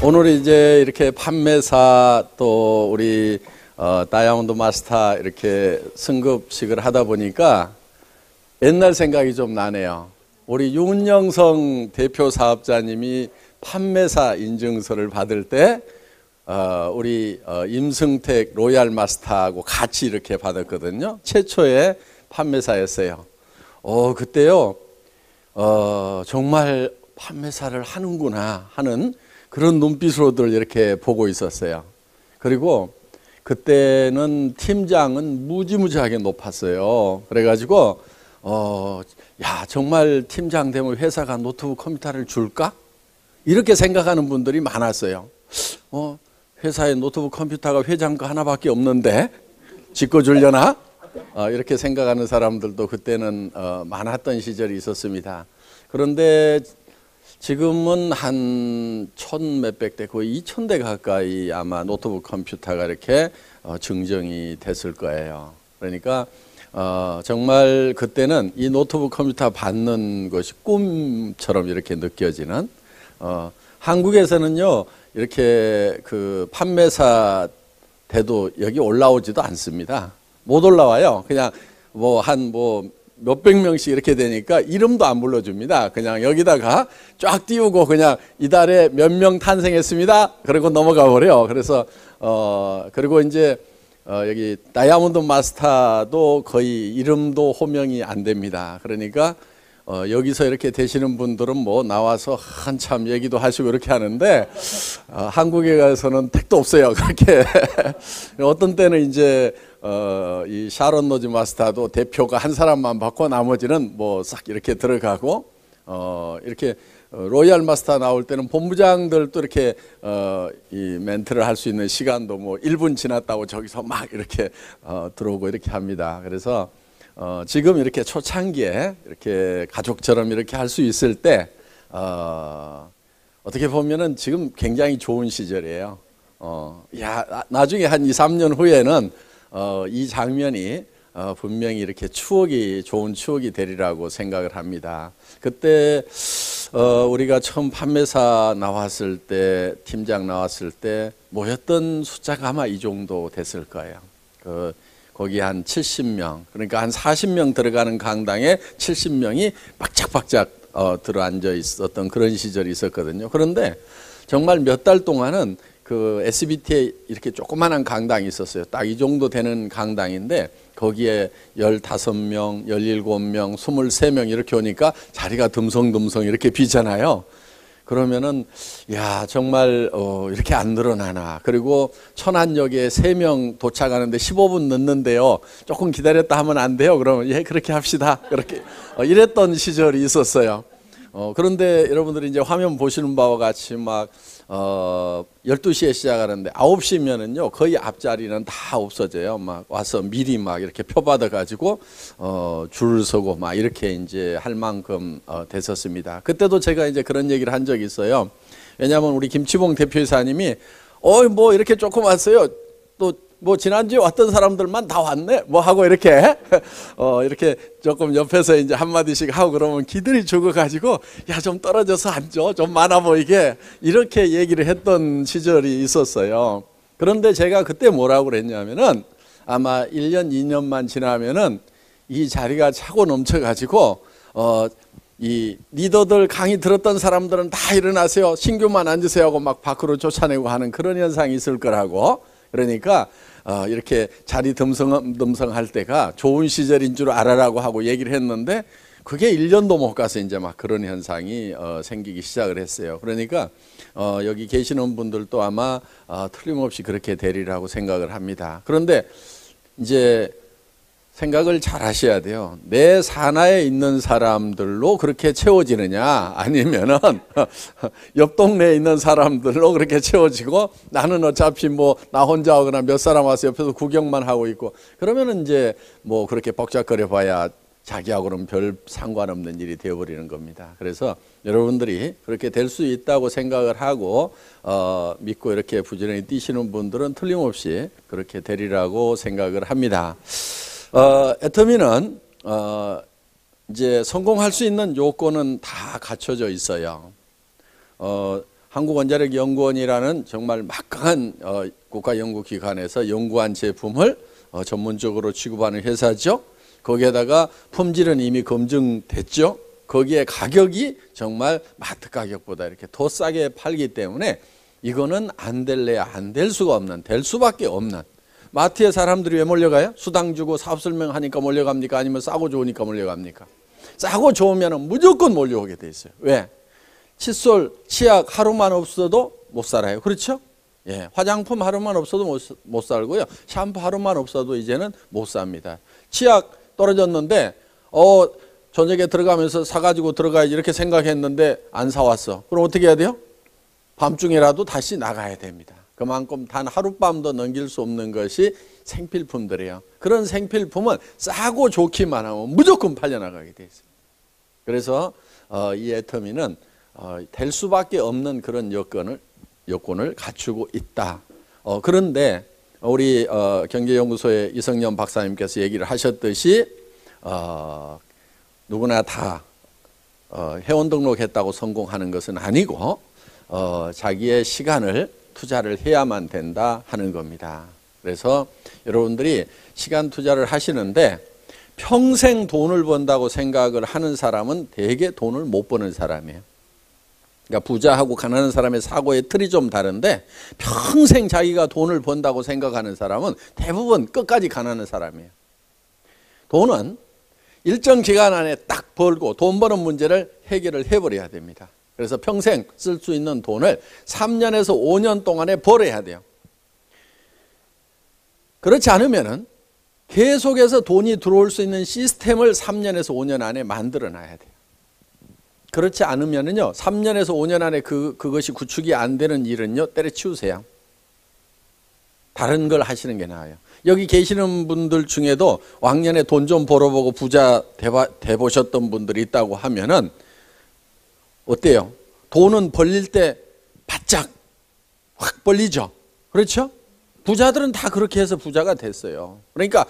오늘 이제 이렇게 판매사 또 우리 다이아몬드 마스터 이렇게 승급식을 하다 보니까 옛날 생각이 좀 나네요. 우리 윤영성 대표 사업자님이 판매사 인증서를 받을 때 우리 임승택 로얄 마스터하고 같이 이렇게 받았거든요. 최초의 판매사였어요. 그때요 정말 판매사를 하는구나 하는 그런 눈빛으로들 이렇게 보고 있었어요. 그리고 그때는 팀장은 무지무지하게 높았어요. 그래가지고 야 정말 팀장 되면 회사가 노트북 컴퓨터를 줄까? 이렇게 생각하는 분들이 많았어요. 회사에 노트북 컴퓨터가 회장 거 하나밖에 없는데 짓고 주려나? 이렇게 생각하는 사람들도 그때는 많았던 시절이 있었습니다. 그런데 지금은 한 1,000몇백 대, 거의 2,000대 가까이 아마 노트북 컴퓨터가 이렇게 증정이 됐을 거예요. 그러니까 정말 그때는 이 노트북 컴퓨터 받는 것이 꿈처럼 이렇게 느껴지는, 한국에서는요 이렇게 그 판매사 돼도 여기 올라오지도 않습니다. 못 올라와요. 그냥 한 몇백 명씩 이렇게 되니까 이름도 안 불러줍니다. 그냥 여기다가 쫙 띄우고 그냥 이달에 몇 명 탄생했습니다. 그리고 넘어가 버려요. 그래서 그리고 이제 여기 다이아몬드 마스터도 거의 이름도 호명이 안 됩니다. 그러니까 여기서 이렇게 되시는 분들은 나와서 한참 얘기도 하시고 이렇게 하는데 한국에 가서는 택도 없어요. 그렇게 어떤 때는 이제 이 샤론 노즈 마스터도 대표가 한 사람만 받고 나머지는 싹 이렇게 들어가고 이렇게 로얄 마스터 나올 때는 본부장들도 이렇게 이 멘트를 할 수 있는 시간도 1분 지났다고 저기서 막 이렇게 들어오고 이렇게 합니다. 그래서 지금 이렇게 초창기에 이렇게 가족처럼 이렇게 할 수 있을 때 어떻게 보면은 지금 굉장히 좋은 시절이에요. 나중에 한 2, 3년 후에는 이 장면이 분명히 이렇게 좋은 추억이 되리라고 생각을 합니다. 그때 우리가 처음 판매사 나왔을 때, 팀장 나왔을 때 모였던 숫자가 아마 이 정도 됐을 거예요. 거기 한 70명, 그러니까 한 40명 들어가는 강당에 70명이 박짝박짝 들어앉아 있었던 그런 시절이 있었거든요. 그런데 정말 몇 달 동안은 그 SBT에 이렇게 조그만한 강당이 있었어요. 딱 이 정도 되는 강당인데 거기에 15명, 17명, 23명 이렇게 오니까 자리가 듬성듬성 이렇게 비잖아요. 그러면은 야 정말 이렇게 안 늘어나나. 그리고 천안역에 3명 도착하는데 15분 늦는데요. 조금 기다렸다 하면 안 돼요. 그러면 예 그렇게 합시다. 그렇게 이랬던 시절이 있었어요. 그런데 여러분들이 이제 화면 보시는 바와 같이 12시에 시작하는데 9시면은요 거의 앞자리는 다 없어져요. 와서 미리 이렇게 표 받아 가지고 줄을 서고 이렇게 이제 할 만큼 됐었습니다. 그때도 제가 이제 그런 얘기를 한 적이 있어요. 왜냐하면 우리 김치봉 대표이사님이 이렇게 조금 왔어요. 또 지난주에 왔던 사람들만 다 왔네 하고 이렇게 이렇게 조금 옆에서 이제 한마디씩 하고 그러면 기들이 죽어가지고 야 좀 떨어져서 앉아 좀 많아 보이게 이렇게 얘기를 했던 시절이 있었어요. 그런데 제가 그때 뭐라고 그랬냐면은 아마 1년 2년만 지나면은 이 자리가 차고 넘쳐가지고 이 리더들 강의 들었던 사람들은 다 일어나세요, 신규만 앉으세요 하고 막 밖으로 쫓아내고 하는 그런 현상이 있을 거라고. 그러니까 이렇게 자리 듬성할 때가 좋은 시절인 줄 알아라고 하고 얘기를 했는데 그게 1년도 못 가서 이제 막 그런 현상이 생기기 시작을 했어요. 그러니까 여기 계시는 분들도 아마 틀림없이 그렇게 되리라고 생각을 합니다. 그런데 이제 생각을 잘 하셔야 돼요. 내 산하에 있는 사람들로 그렇게 채워지느냐 아니면은 옆 동네에 있는 사람들로 그렇게 채워지고 나는 어차피 나 혼자 오거나 몇 사람 와서 옆에서 구경만 하고 있고 그러면은 이제 그렇게 벅적거려 봐야 자기하고는 별 상관없는 일이 되어버리는 겁니다. 그래서 여러분들이 그렇게 될 수 있다고 생각을 하고 믿고 이렇게 부지런히 뛰시는 분들은 틀림없이 그렇게 되리라고 생각을 합니다. 애터미는 이제 성공할 수 있는 요건은 다 갖춰져 있어요. 한국원자력연구원이라는 정말 막강한 국가연구기관에서 연구한 제품을 전문적으로 취급하는 회사죠. 거기에다가 품질은 이미 검증됐죠. 거기에 가격이 정말 마트 가격보다 이렇게 더 싸게 팔기 때문에 이거는 안 될래야 안 될 수가 없는, 될 수밖에 없는. 마트에 사람들이 왜 몰려가요? 수당 주고 사업 설명하니까 몰려갑니까? 아니면 싸고 좋으니까 몰려갑니까? 싸고 좋으면 무조건 몰려오게 돼 있어요. 왜? 칫솔, 치약 하루만 없어도 못 살아요. 그렇죠? 예, 화장품 하루만 없어도 못 살고요. 샴푸 하루만 없어도 이제는 못 삽니다. 치약 떨어졌는데 저녁에 들어가면서 사가지고 들어가야지 이렇게 생각했는데 안 사왔어. 그럼 어떻게 해야 돼요? 밤중에라도 다시 나가야 됩니다. 그만큼 단 하룻밤도 넘길 수 없는 것이 생필품들이에요. 그런 생필품은 싸고 좋기만 하면 무조건 팔려나가게 돼 있어요. 그래서 이 애터미는 될 수밖에 없는 그런 여건을 갖추고 있다. 그런데 우리 경제연구소의 이성년 박사님께서 얘기를 하셨듯이 누구나 다 회원 등록했다고 성공하는 것은 아니고 자기의 시간을 투자를 해야만 된다 하는 겁니다. 그래서 여러분들이 시간 투자를 하시는데 평생 돈을 번다고 생각을 하는 사람은 대개 돈을 못 버는 사람이에요. 그러니까 부자하고 가난한 사람의 사고의 틀이 좀 다른데 평생 자기가 돈을 번다고 생각하는 사람은 대부분 끝까지 가난한 사람이에요. 돈은 일정 기간 안에 딱 벌고 돈 버는 문제를 해결을 해버려야 됩니다. 그래서 평생 쓸 수 있는 돈을 3년에서 5년 동안에 벌어야 돼요. 그렇지 않으면은 계속해서 돈이 들어올 수 있는 시스템을 3년에서 5년 안에 만들어 놔야 돼요. 그렇지 않으면은요, 3년에서 5년 안에 그것이 구축이 안 되는 일은요, 때려치우세요. 다른 걸 하시는 게 나아요. 여기 계시는 분들 중에도 왕년에 돈 좀 벌어보고 부자 돼보셨던 분들이 있다고 하면은 어때요? 돈은 벌릴 때 바짝 확 벌리죠. 그렇죠? 부자들은 다 그렇게 해서 부자가 됐어요. 그러니까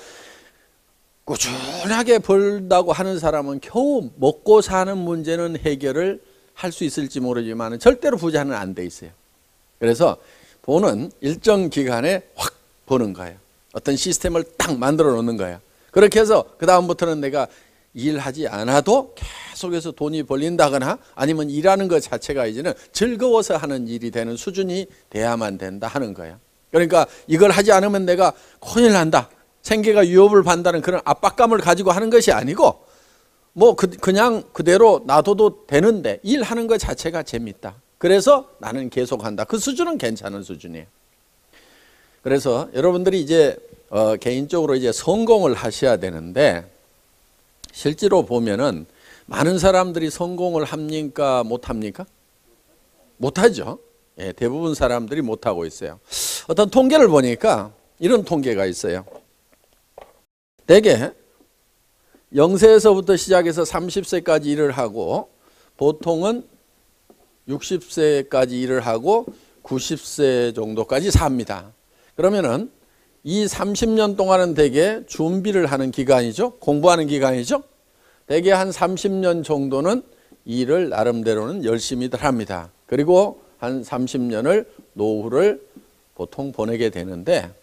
꾸준하게 벌다고 하는 사람은 겨우 먹고 사는 문제는 해결을 할 수 있을지 모르지만 절대로 부자는 안 돼 있어요. 그래서 돈은 일정 기간에 확 버는 거예요. 어떤 시스템을 딱 만들어 놓는 거예요. 그렇게 해서 그 다음부터는 내가 일하지 않아도 계속해서 돈이 벌린다거나 아니면 일하는 것 자체가 이제는 즐거워서 하는 일이 되는 수준이 돼야만 된다 하는 거예요. 그러니까 이걸 하지 않으면 내가 큰일 난다, 생계가 위협을 받는다는 그런 압박감을 가지고 하는 것이 아니고 뭐 그냥 그대로 놔둬도 되는데 일하는 것 자체가 재밌다. 그래서 나는 계속한다. 그 수준은 괜찮은 수준이에요. 그래서 여러분들이 이제 개인적으로 이제 성공을 하셔야 되는데 실제로 보면은 많은 사람들이 성공을 합니까? 못합니까? 못하죠. 예, 대부분 사람들이 못하고 있어요. 어떤 통계를 보니까 이런 통계가 있어요. 대개 0세에서부터 시작해서 30세까지 일을 하고 보통은 60세까지 일을 하고 90세 정도까지 삽니다. 그러면은 이 30년 동안은 대개 준비를 하는 기간이죠. 공부하는 기간이죠. 대개 한 30년 정도는 일을 나름대로는 열심히들 합니다. 그리고 한 30년을 노후를 보통 보내게 되는데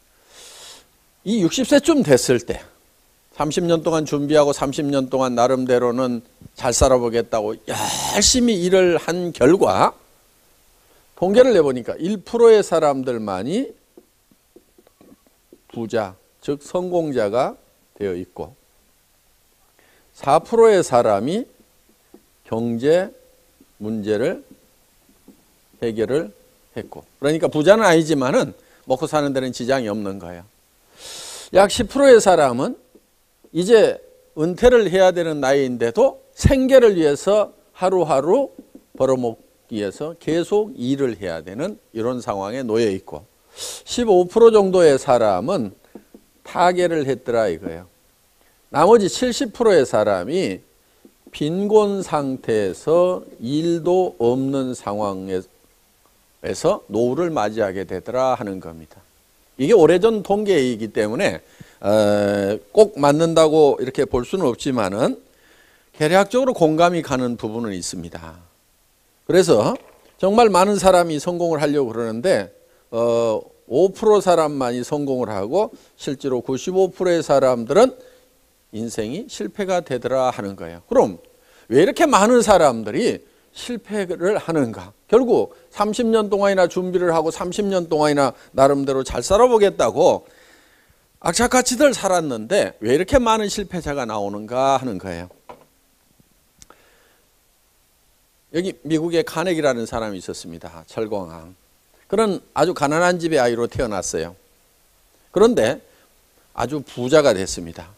이 60세쯤 됐을 때 30년 동안 준비하고 30년 동안 나름대로는 잘 살아보겠다고 열심히 일을 한 결과 통계를 내보니까 1%의 사람들만이 부자, 즉 성공자가 되어 있고 4%의 사람이 경제 문제를 해결을 했고, 그러니까 부자는 아니지만은 먹고 사는 데는 지장이 없는 거예요. 약 10%의 사람은 이제 은퇴를 해야 되는 나이인데도 생계를 위해서 하루하루 벌어먹기 위해서 계속 일을 해야 되는 이런 상황에 놓여 있고 15% 정도의 사람은 타계를 했더라 이거예요. 나머지 70%의 사람이 빈곤 상태에서 일도 없는 상황에서 노후를 맞이하게 되더라 하는 겁니다. 이게 오래전 통계이기 때문에 꼭 맞는다고 이렇게 볼 수는 없지만은 개략적으로 공감이 가는 부분은 있습니다. 그래서 정말 많은 사람이 성공을 하려고 그러는데 5% 사람만이 성공을 하고 실제로 95%의 사람들은 인생이 실패가 되더라 하는 거예요. 그럼 왜 이렇게 많은 사람들이 실패를 하는가? 결국 30년 동안이나 준비를 하고 30년 동안이나 나름대로 잘 살아보겠다고 악착같이들 살았는데 왜 이렇게 많은 실패자가 나오는가 하는 거예요. 여기 미국에 카네기라는 사람이 있었습니다. 철공왕. 그는 아주 가난한 집의 아이로 태어났어요. 그런데 아주 부자가 됐습니다.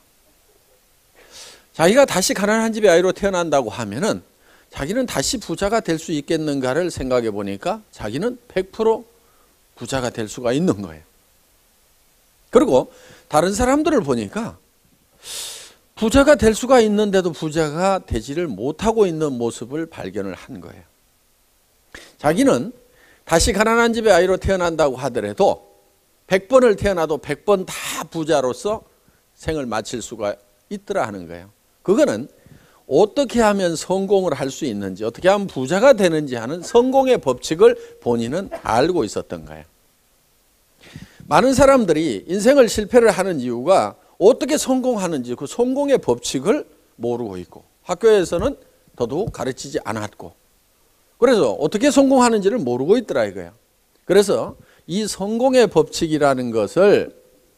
자기가 다시 가난한 집의 아이로 태어난다고 하면은 자기는 다시 부자가 될 수 있겠는가를 생각해 보니까 자기는 100% 부자가 될 수가 있는 거예요. 그리고 다른 사람들을 보니까 부자가 될 수가 있는데도 부자가 되지를 못하고 있는 모습을 발견을 한 거예요. 자기는 다시 가난한 집의 아이로 태어난다고 하더라도 100번을 태어나도 100번 다 부자로서 생을 마칠 수가 있더라 하는 거예요. 그거는 어떻게 하면 성공을 할 수 있는지, 어떻게 하면 부자가 되는지 하는 성공의 법칙을 본인은 알고 있었던 거예요. 많은 사람들이 인생을 실패를 하는 이유가 어떻게 성공하는지 그 성공의 법칙을 모르고 있고 학교에서는 더더욱 가르치지 않았고 그래서 어떻게 성공하는지를 모르고 있더라 이거예요. 그래서 이 성공의 법칙이라는 것을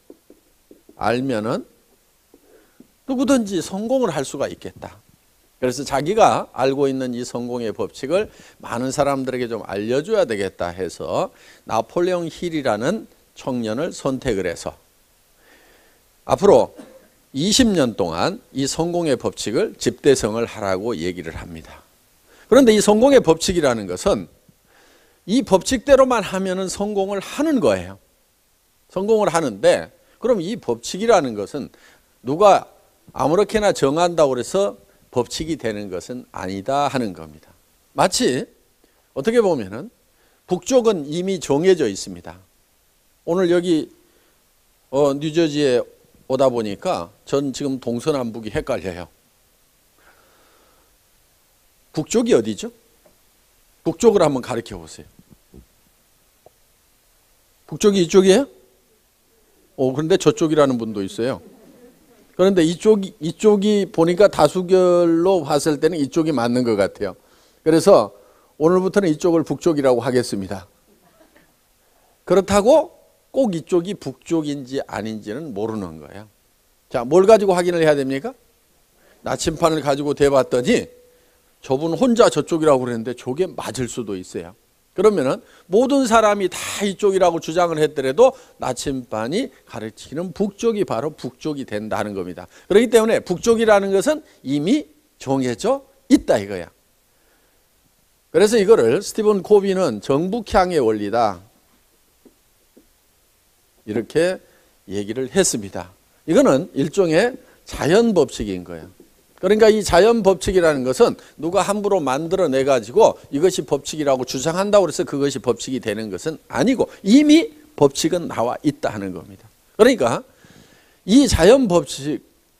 알면은 누구든지 성공을 할 수가 있겠다. 그래서 자기가 알고 있는 이 성공의 법칙을 많은 사람들에게 좀 알려줘야 되겠다 해서 나폴레옹 힐이라는 청년을 선택을 해서 앞으로 20년 동안 이 성공의 법칙을 집대성을 하라고 얘기를 합니다. 그런데 이 성공의 법칙이라는 것은 이 법칙대로만 하면은 성공을 하는 거예요. 성공을 하는데 그럼 이 법칙이라는 것은 누가 아무렇게나 정한다고 해서 법칙이 되는 것은 아니다 하는 겁니다. 마치 어떻게 보면은 북쪽은 이미 정해져 있습니다. 오늘 여기 뉴저지에 오다 보니까 전 지금 동서남북이 헷갈려요. 북쪽이 어디죠? 북쪽을 한번 가르쳐 보세요. 북쪽이 이쪽이에요? 그런데 저쪽이라는 분도 있어요. 그런데 이쪽이 보니까 다수결로 봤을 때는 이쪽이 맞는 것 같아요. 그래서 오늘부터는 이쪽을 북쪽이라고 하겠습니다. 그렇다고 꼭 이쪽이 북쪽인지 아닌지는 모르는 거예요. 자, 뭘 가지고 확인을 해야 됩니까? 나침판을 가지고 대봤더니 저분 혼자 저쪽이라고 그랬는데 저게 맞을 수도 있어요. 그러면은 모든 사람이 다 이쪽이라고 주장을 했더라도 나침반이 가르치는 북쪽이 바로 북쪽이 된다는 겁니다. 그렇기 때문에 북쪽이라는 것은 이미 정해져 있다 이거야. 그래서 이거를 스티븐 코비는 정북향의 원리다 이렇게 얘기를 했습니다. 이거는 일종의 자연 법칙인 거예요. 그러니까 이 자연 법칙이라는 것은 누가 함부로 만들어내 가지고 이것이 법칙이라고 주장한다고 해서 그것이 법칙이 되는 것은 아니고 이미 법칙은 나와 있다 하는 겁니다. 그러니까 이 자연 법칙은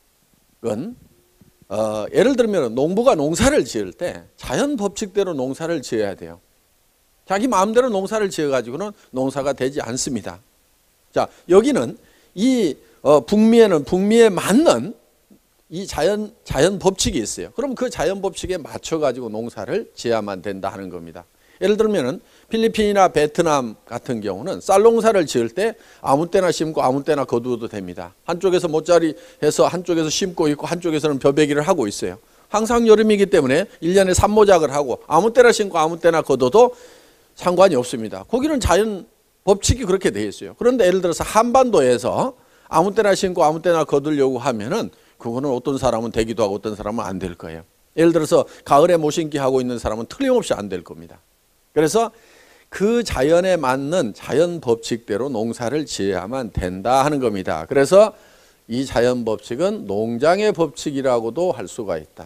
예를 들면 농부가 농사를 지을 때 자연 법칙대로 농사를 지어야 돼요. 자기 마음대로 농사를 지어 가지고는 농사가 되지 않습니다. 자, 여기는 이 북미에는 북미에 맞는 이 자연 법칙이 있어요. 그럼 그 자연 법칙에 맞춰 가지고 농사를 지어야만 된다 하는 겁니다. 예를 들면은 필리핀이나 베트남 같은 경우는 쌀 농사를 지을 때 아무 때나 심고 아무 때나 거두어도 됩니다. 한쪽에서 모짜리 해서 한쪽에서 심고 있고 한쪽에서는 벼베기를 하고 있어요. 항상 여름이기 때문에 1년에 산모작을 하고 아무 때나 심고 아무 때나 거둬도 상관이 없습니다. 거기는 자연 법칙이 그렇게 되어 있어요. 그런데 예를 들어서 한반도에서 아무 때나 심고 아무 때나 거두려고 하면은 그거는 어떤 사람은 되기도 하고 어떤 사람은 안 될 거예요. 예를 들어서 가을에 모신기 하고 있는 사람은 틀림없이 안 될 겁니다. 그래서 그 자연에 맞는 자연 법칙대로 농사를 지어야만 된다 하는 겁니다. 그래서 이 자연 법칙은 농장의 법칙이라고도 할 수가 있다.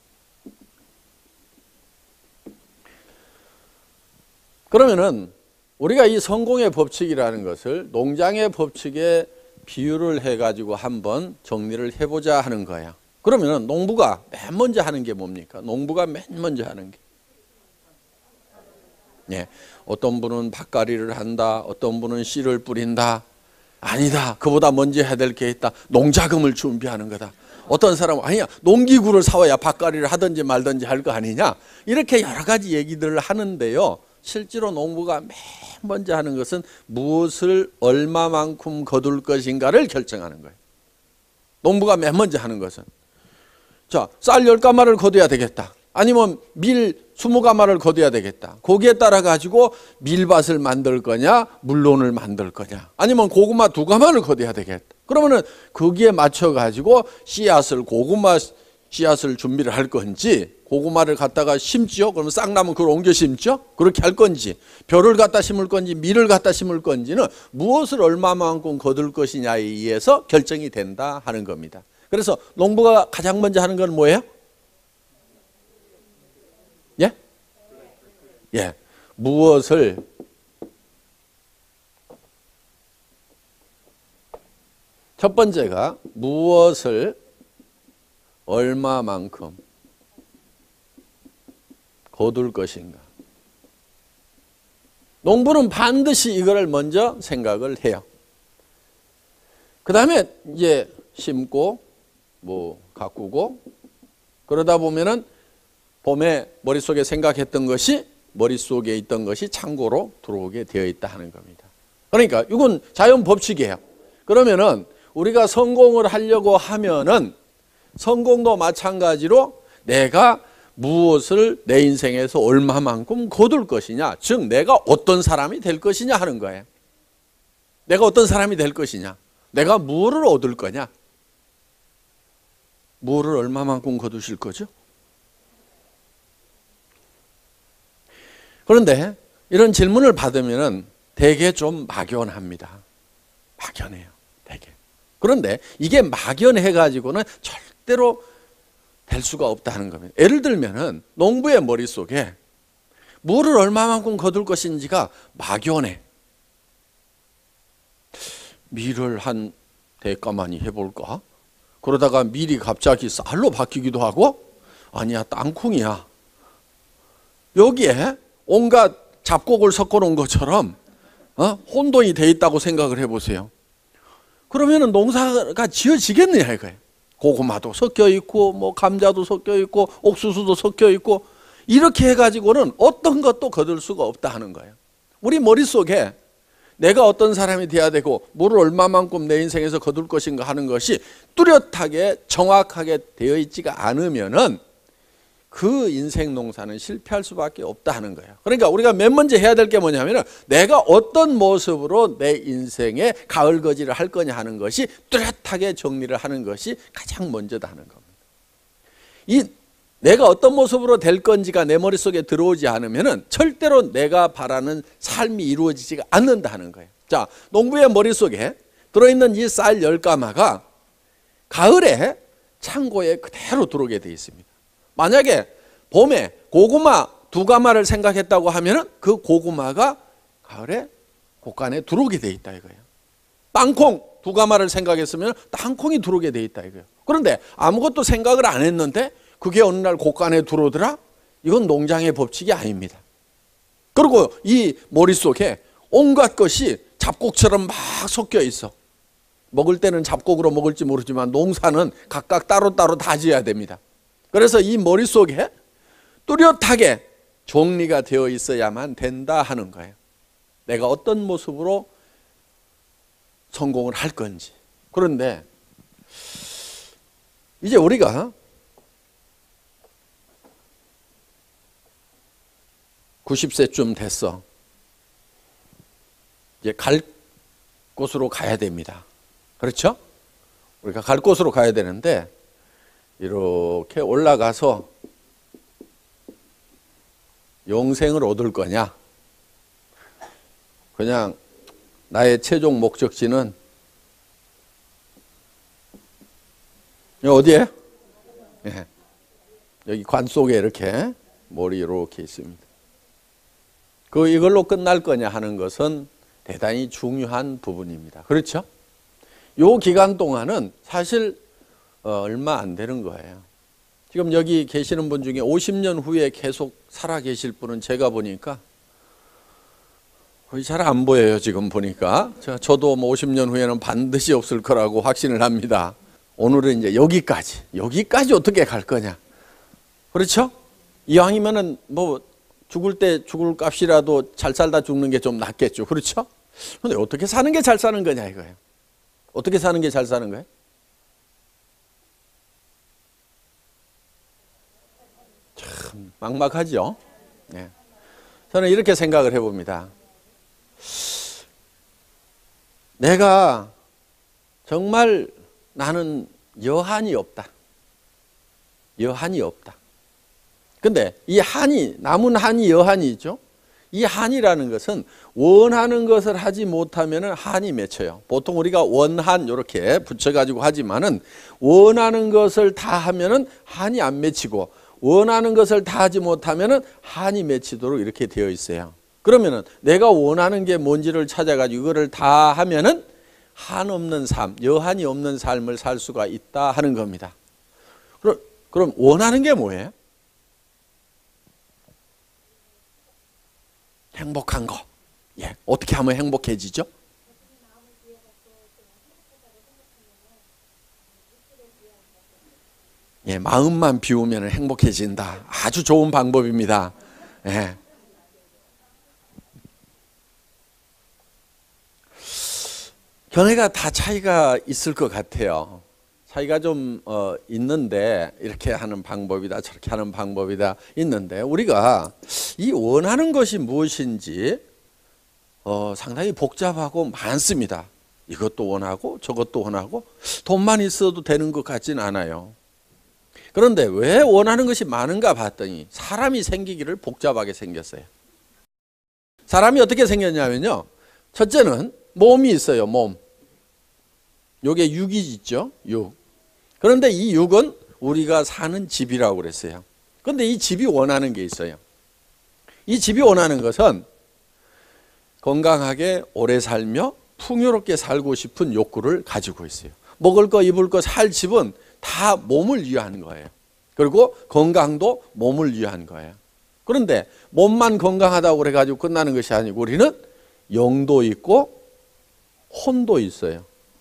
그러면은 우리가 이 성공의 법칙이라는 것을 농장의 법칙에 비유를 해가지고 한번 정리를 해보자 하는 거야. 그러면 농부가 맨 먼저 하는 게 뭡니까? 농부가 맨 먼저 하는 게 예, 어떤 분은 밭갈이를 한다, 어떤 분은 씨를 뿌린다. 아니다, 그보다 먼저 해야 될 게 있다. 농자금을 준비하는 거다. 어떤 사람은 아니야, 농기구를 사와야 밭갈이를 하든지 말든지 할 거 아니냐. 이렇게 여러 가지 얘기들을 하는데요, 실제로 농부가 맨 먼저 하는 것은 무엇을 얼마만큼 거둘 것인가를 결정하는 거예요. 농부가 맨 먼저 하는 것은, 자, 쌀 10가마를 거둬야 되겠다, 아니면 밀 20가마를 거둬야 되겠다. 거기에 따라 가지고 밀밭을 만들 거냐, 물론을 만들 거냐, 아니면 고구마 2가마를 거둬야 되겠다. 그러면은 거기에 맞춰 가지고 씨앗을, 고구마 씨앗을 준비를 할 건지, 고구마를 갖다가 심지요? 그러면 싹 나면 그걸 옮겨 심죠? 그렇게 할 건지, 벼를 갖다 심을 건지, 밀을 갖다 심을 건지는 무엇을 얼마만큼 거둘 것이냐에 의해서 결정이 된다 하는 겁니다. 그래서 농부가 가장 먼저 하는 건 뭐예요? 예? 예. 무엇을 첫 번째가 무엇을 얼마만큼 거둘 것인가. 농부는 반드시 이거를 먼저 생각을 해요. 그 다음에 이제 심고 뭐 가꾸고 그러다 보면은 봄에 머릿속에 생각했던 것이, 머릿속에 있던 것이 창고로 들어오게 되어 있다 하는 겁니다. 그러니까 이건 자연 법칙이에요. 그러면은 우리가 성공을 하려고 하면은 성공도 마찬가지로 내가 무엇을 내 인생에서 얼마만큼 거둘 것이냐, 즉 내가 어떤 사람이 될 것이냐 하는 거예요. 내가 어떤 사람이 될 것이냐, 내가 무엇을 얻을 거냐, 무엇을 얼마만큼 거두실 거죠? 그런데 이런 질문을 받으면 되게 좀 막연합니다. 막연해요, 되게. 그런데 이게 막연해 가지고는 절대로 될 수가 없다는 겁니다. 예를 들면은 농부의 머릿속에 뭐를 얼마만큼 거둘 것인지가 막연해. 밀을 한 대가만이 해볼까? 그러다가 밀이 갑자기 쌀로 바뀌기도 하고, 아니야, 땅콩이야. 여기에 온갖 잡곡을 섞어 놓은 것처럼 혼돈이 돼 있다고 생각을 해보세요. 그러면은 농사가 지어지겠느냐 이거예요. 고구마도 섞여 있고 뭐 감자도 섞여 있고 옥수수도 섞여 있고, 이렇게 해가지고는 어떤 것도 거둘 수가 없다 하는 거예요. 우리 머릿속에 내가 어떤 사람이 돼야 되고 뭐를 얼마만큼 내 인생에서 거둘 것인가 하는 것이 뚜렷하게 정확하게 되어 있지가 않으면은 그 인생 농사는 실패할 수밖에 없다 하는 거예요. 그러니까 우리가 맨 먼저 해야 될 게 뭐냐면 내가 어떤 모습으로 내 인생에 가을거지를 할 거냐 하는 것이 뚜렷하게 정리를 하는 것이 가장 먼저다 하는 겁니다. 이 내가 어떤 모습으로 될 건지가 내 머릿속에 들어오지 않으면 절대로 내가 바라는 삶이 이루어지지가 않는다 하는 거예요. 자, 농부의 머릿속에 들어있는 이 쌀 10가마가 가을에 창고에 그대로 들어오게 되어 있습니다. 만약에 봄에 고구마 2가마를 생각했다고 하면 그 고구마가 가을에 곡간에 들어오게 돼 있다 이거예요. 땅콩 2가마를 생각했으면 땅콩이 들어오게 돼 있다 이거예요. 그런데 아무것도 생각을 안 했는데 그게 어느 날 곡간에 들어오더라? 이건 농장의 법칙이 아닙니다. 그리고 이 머릿속에 온갖 것이 잡곡처럼 막 섞여 있어. 먹을 때는 잡곡으로 먹을지 모르지만 농사는 각각 따로따로 다 지어야 됩니다. 그래서 이 머릿속에 뚜렷하게 정리가 되어 있어야만 된다 하는 거예요. 내가 어떤 모습으로 성공을 할 건지. 그런데 이제 우리가 90세쯤 됐어. 이제 갈 곳으로 가야 됩니다. 그렇죠? 우리가 갈 곳으로 가야 되는데 이렇게 올라가서 영생을 얻을 거냐, 그냥 나의 최종 목적지는 어디에? 네. 여기 관 속에 이렇게 머리 이렇게 있습니다. 이걸로 끝날 거냐 하는 것은 대단히 중요한 부분입니다. 그렇죠? 요 기간 동안은 사실 얼마 안 되는 거예요. 지금 여기 계시는 분 중에 50년 후에 계속 살아 계실 분은 제가 보니까 거의 잘 안 보여요, 지금 보니까. 저도 뭐 50년 후에는 반드시 없을 거라고 확신을 합니다. 오늘은 이제 여기까지 어떻게 갈 거냐. 그렇죠? 이왕이면은 뭐 죽을 때 죽을 값이라도 잘 살다 죽는 게 좀 낫겠죠. 그렇죠? 근데 어떻게 사는 게 잘 사는 거냐 이거예요. 어떻게 사는 게 잘 사는 거예요? 참 막막하죠. 네. 저는 이렇게 생각을 해봅니다. 내가 정말 나는 여한이 없다. 여한이 없다. 근데 이 한이, 남은 한이 여한이 있죠. 이 한이라는 것은 원하는 것을 하지 못하면 한이 맺혀요. 보통 우리가 원한 이렇게 붙여가지고 하지만은 원하는 것을 다 하면은 한이 안 맺히고 원하는 것을 다 하지 못하면은 한이 맺히도록 이렇게 되어 있어요. 그러면은 내가 원하는 게 뭔지를 찾아가지고 이거를 다 하면은 한 없는 삶, 여한이 없는 삶을 살 수가 있다 하는 겁니다. 그럼 원하는 게 뭐예요? 행복한 거. 예, 어떻게 하면 행복해지죠? 예, 마음만 비우면 행복해진다. 아주 좋은 방법입니다. 예. 견해가 다 차이가 있을 것 같아요. 차이가 좀 있는데 이렇게 하는 방법이다 저렇게 하는 방법이다 있는데 우리가 이 원하는 것이 무엇인지 상당히 복잡하고 많습니다. 이것도 원하고 저것도 원하고 돈만 있어도 되는 것 같지는 않아요. 그런데 왜 원하는 것이 많은가 봤더니 사람이 생기기를 복잡하게 생겼어요. 사람이 어떻게 생겼냐면요. 첫째는 몸이 있어요. 몸. 요게 육이 있죠. 육. 그런데 이 육은 우리가 사는 집이라고 그랬어요. 그런데 이 집이 원하는 게 있어요. 이 집이 원하는 것은 건강하게 오래 살며 풍요롭게 살고 싶은 욕구를 가지고 있어요. 먹을 거 입을 거 살 집은 다 몸을 위한 거예요. 그리고 건강도 몸을 위한 거예요. 그런데 몸만 건강하다고 그래가지고 끝나는 것이 아니고 우리는 영도 있고 혼도 있어요.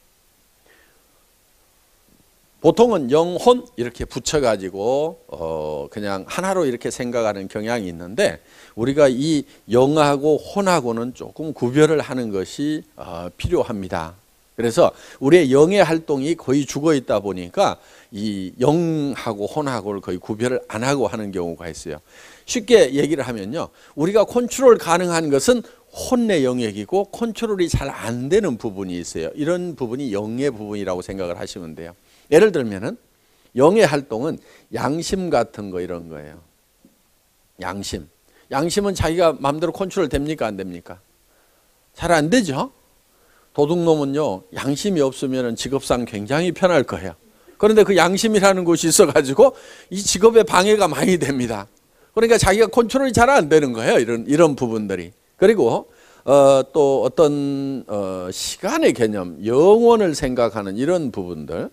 보통은 영혼 이렇게 붙여가지고 그냥 하나로 이렇게 생각하는 경향이 있는데 우리가 이 영하고 혼하고는 조금 구별을 하는 것이 필요합니다. 그래서 우리의 영의 활동이 거의 죽어 있다 보니까 이 영하고 혼하고를 거의 구별을 안 하고 하는 경우가 있어요. 쉽게 얘기를 하면요. 우리가 컨트롤 가능한 것은 혼의 영역이고 컨트롤이 잘 안 되는 부분이 있어요. 이런 부분이 영의 부분이라고 생각을 하시면 돼요. 예를 들면은 영의 활동은 양심 같은 거 이런 거예요. 양심. 양심은 자기가 마음대로 컨트롤 됩니까? 안 됩니까? 잘 안 되죠? 도둑놈은요, 양심이 없으면 직업상 굉장히 편할 거예요. 그런데 그 양심이라는 것이 있어가지고 이 직업에 방해가 많이 됩니다. 그러니까 자기가 컨트롤이 잘 안 되는 거예요. 이런 부분들이. 그리고 또 어떤 시간의 개념, 영원을 생각하는 이런 부분들,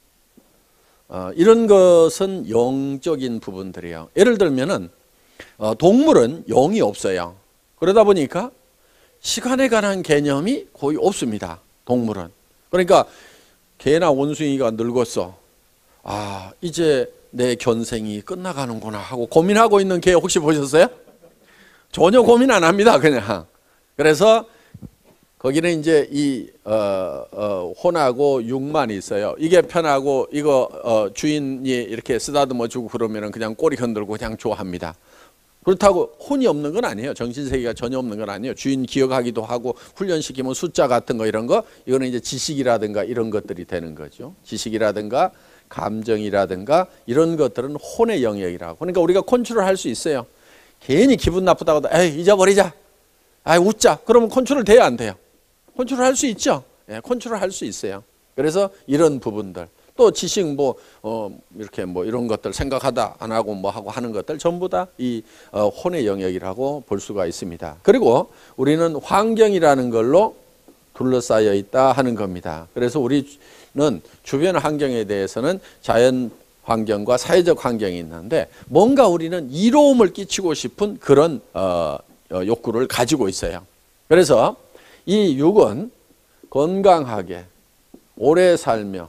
이런 것은 영적인 부분들이에요. 예를 들면은 동물은 영이 없어요. 그러다 보니까 시간에 관한 개념이 거의 없습니다. 동물은. 그러니까 개나 원숭이가 늙었어. 아, 이제 내 견생이 끝나가는구나 하고 고민하고 있는 개 혹시 보셨어요? 전혀 고민 안 합니다. 그냥. 그래서 거기는 이제 이 혼하고 육만 있어요. 이게 편하고 이거 주인이 이렇게 쓰다듬어 주고 그러면은 그냥 꼬리 흔들고 그냥 좋아합니다. 그렇다고 혼이 없는 건 아니에요. 정신세계가 전혀 없는 건 아니에요. 주인 기억하기도 하고 훈련시키면 숫자 같은 거 이런 거 이거는 이제 지식이라든가 이런 것들이 되는 거죠. 지식이라든가 감정이라든가 이런 것들은 혼의 영역이라고. 그러니까 우리가 컨트롤할 수 있어요. 괜히 기분 나쁘다고 에이 잊어버리자. 아 웃자. 그러면 컨트롤 돼요 안 돼요? 컨트롤 할 수 있죠. 예, 컨트롤 할 수 있어요. 그래서 이런 부분들 또 지식 이렇게 이런 것들 생각하다 안 하고 뭐 하고 하는 것들 전부 다 이 혼의 영역이라고 볼 수가 있습니다. 그리고 우리는 환경이라는 걸로 둘러싸여 있다 하는 겁니다. 그래서 우리는 주변 환경에 대해서는 자연 환경과 사회적 환경이 있는데 뭔가 우리는 이로움을 끼치고 싶은 그런 욕구를 가지고 있어요. 그래서 이 육은 건강하게 오래 살며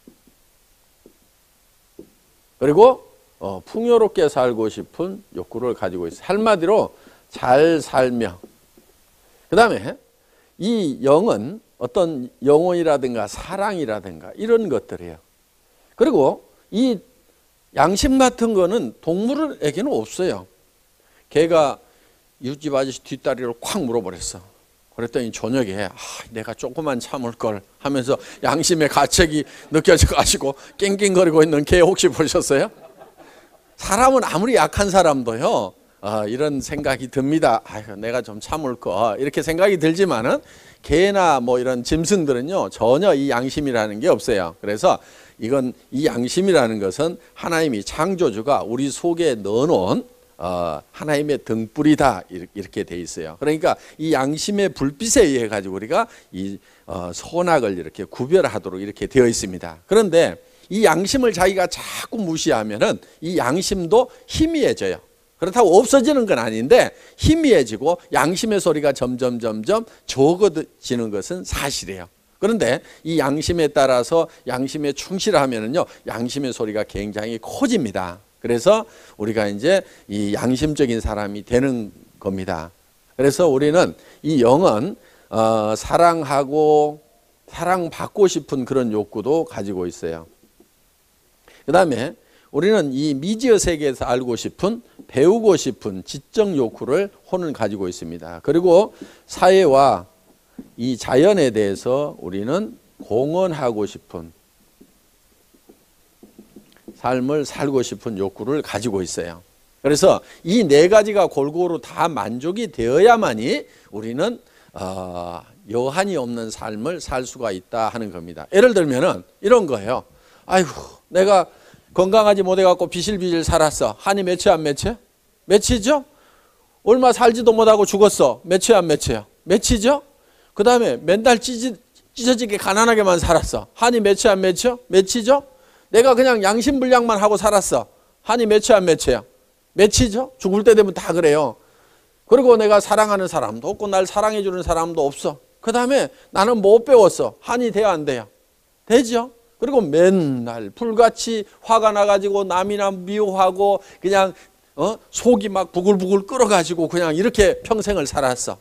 그리고 풍요롭게 살고 싶은 욕구를 가지고 있어요. 한마디로 잘 살며, 그 다음에 이 영은 어떤 영혼이라든가 사랑이라든가 이런 것들이에요. 그리고 이 양심 같은 거는 동물에게는 없어요. 걔가 이웃집 아저씨 뒷다리를 콱 물어버렸어. 그랬더니 저녁에 내가 조금만 참을 걸 하면서 양심의 가책이 느껴져가지고 낑낑거리고 있는 개 혹시 보셨어요? 사람은 아무리 약한 사람도요 이런 생각이 듭니다. 아유, 내가 좀 참을 거 이렇게 생각이 들지만은 개나 뭐 이런 짐승들은요 전혀 이 양심이라는 게 없어요. 그래서 이건 이 양심이라는 것은 하나님이 창조주가 우리 속에 넣어놓은 하나님의 등불이다 이렇게 돼 있어요. 그러니까 이 양심의 불빛에 의해 가지고 우리가 이 선악을 이렇게 구별하도록 이렇게 되어 있습니다. 그런데 이 양심을 자기가 자꾸 무시하면은 이 양심도 희미해져요. 그렇다고 없어지는 건 아닌데 희미해지고 양심의 소리가 점점 적어지는 것은 사실이에요. 그런데 이 양심에 따라서 양심에 충실하면은요 양심의 소리가 굉장히 커집니다. 그래서 우리가 이제 이 양심적인 사람이 되는 겁니다. 그래서 우리는 이 영은 사랑하고 사랑받고 싶은 그런 욕구도 가지고 있어요. 그 다음에 우리는 이 미지의 세계에서 알고 싶은 배우고 싶은 지적 욕구를 혼은 가지고 있습니다. 그리고 사회와 이 자연에 대해서 우리는 공헌하고 싶은 삶을 살고 싶은 욕구를 가지고 있어요. 그래서 이 네 가지가 골고루 다 만족이 되어야만이 우리는 여한이 없는 삶을 살 수가 있다 하는 겁니다. 예를 들면은 이런 거예요. 아이고 내가 건강하지 못해갖고 비실비실 살았어. 한이 맺혀 안 맺혀? 맺히죠? 얼마 살지도 못하고 죽었어. 맺혀요 안 맺혀요? 맺히죠? 그 다음에 맨날 찢어지게 가난하게만 살았어. 한이 맺혀 안 맺혀? 맺히죠? 내가 그냥 양심불량만 하고 살았어. 한이 맺혀 안 맺혀요? 맺히죠? 죽을 때 되면 다 그래요. 그리고 내가 사랑하는 사람도 없고 날 사랑해 주는 사람도 없어. 그 다음에 나는 못 배웠어. 한이 돼야 안 돼요? 되죠? 그리고 맨날 불같이 화가 나가지고 남이나 미워하고 그냥 속이 막 부글부글 끓어가지고 그냥 이렇게 평생을 살았어.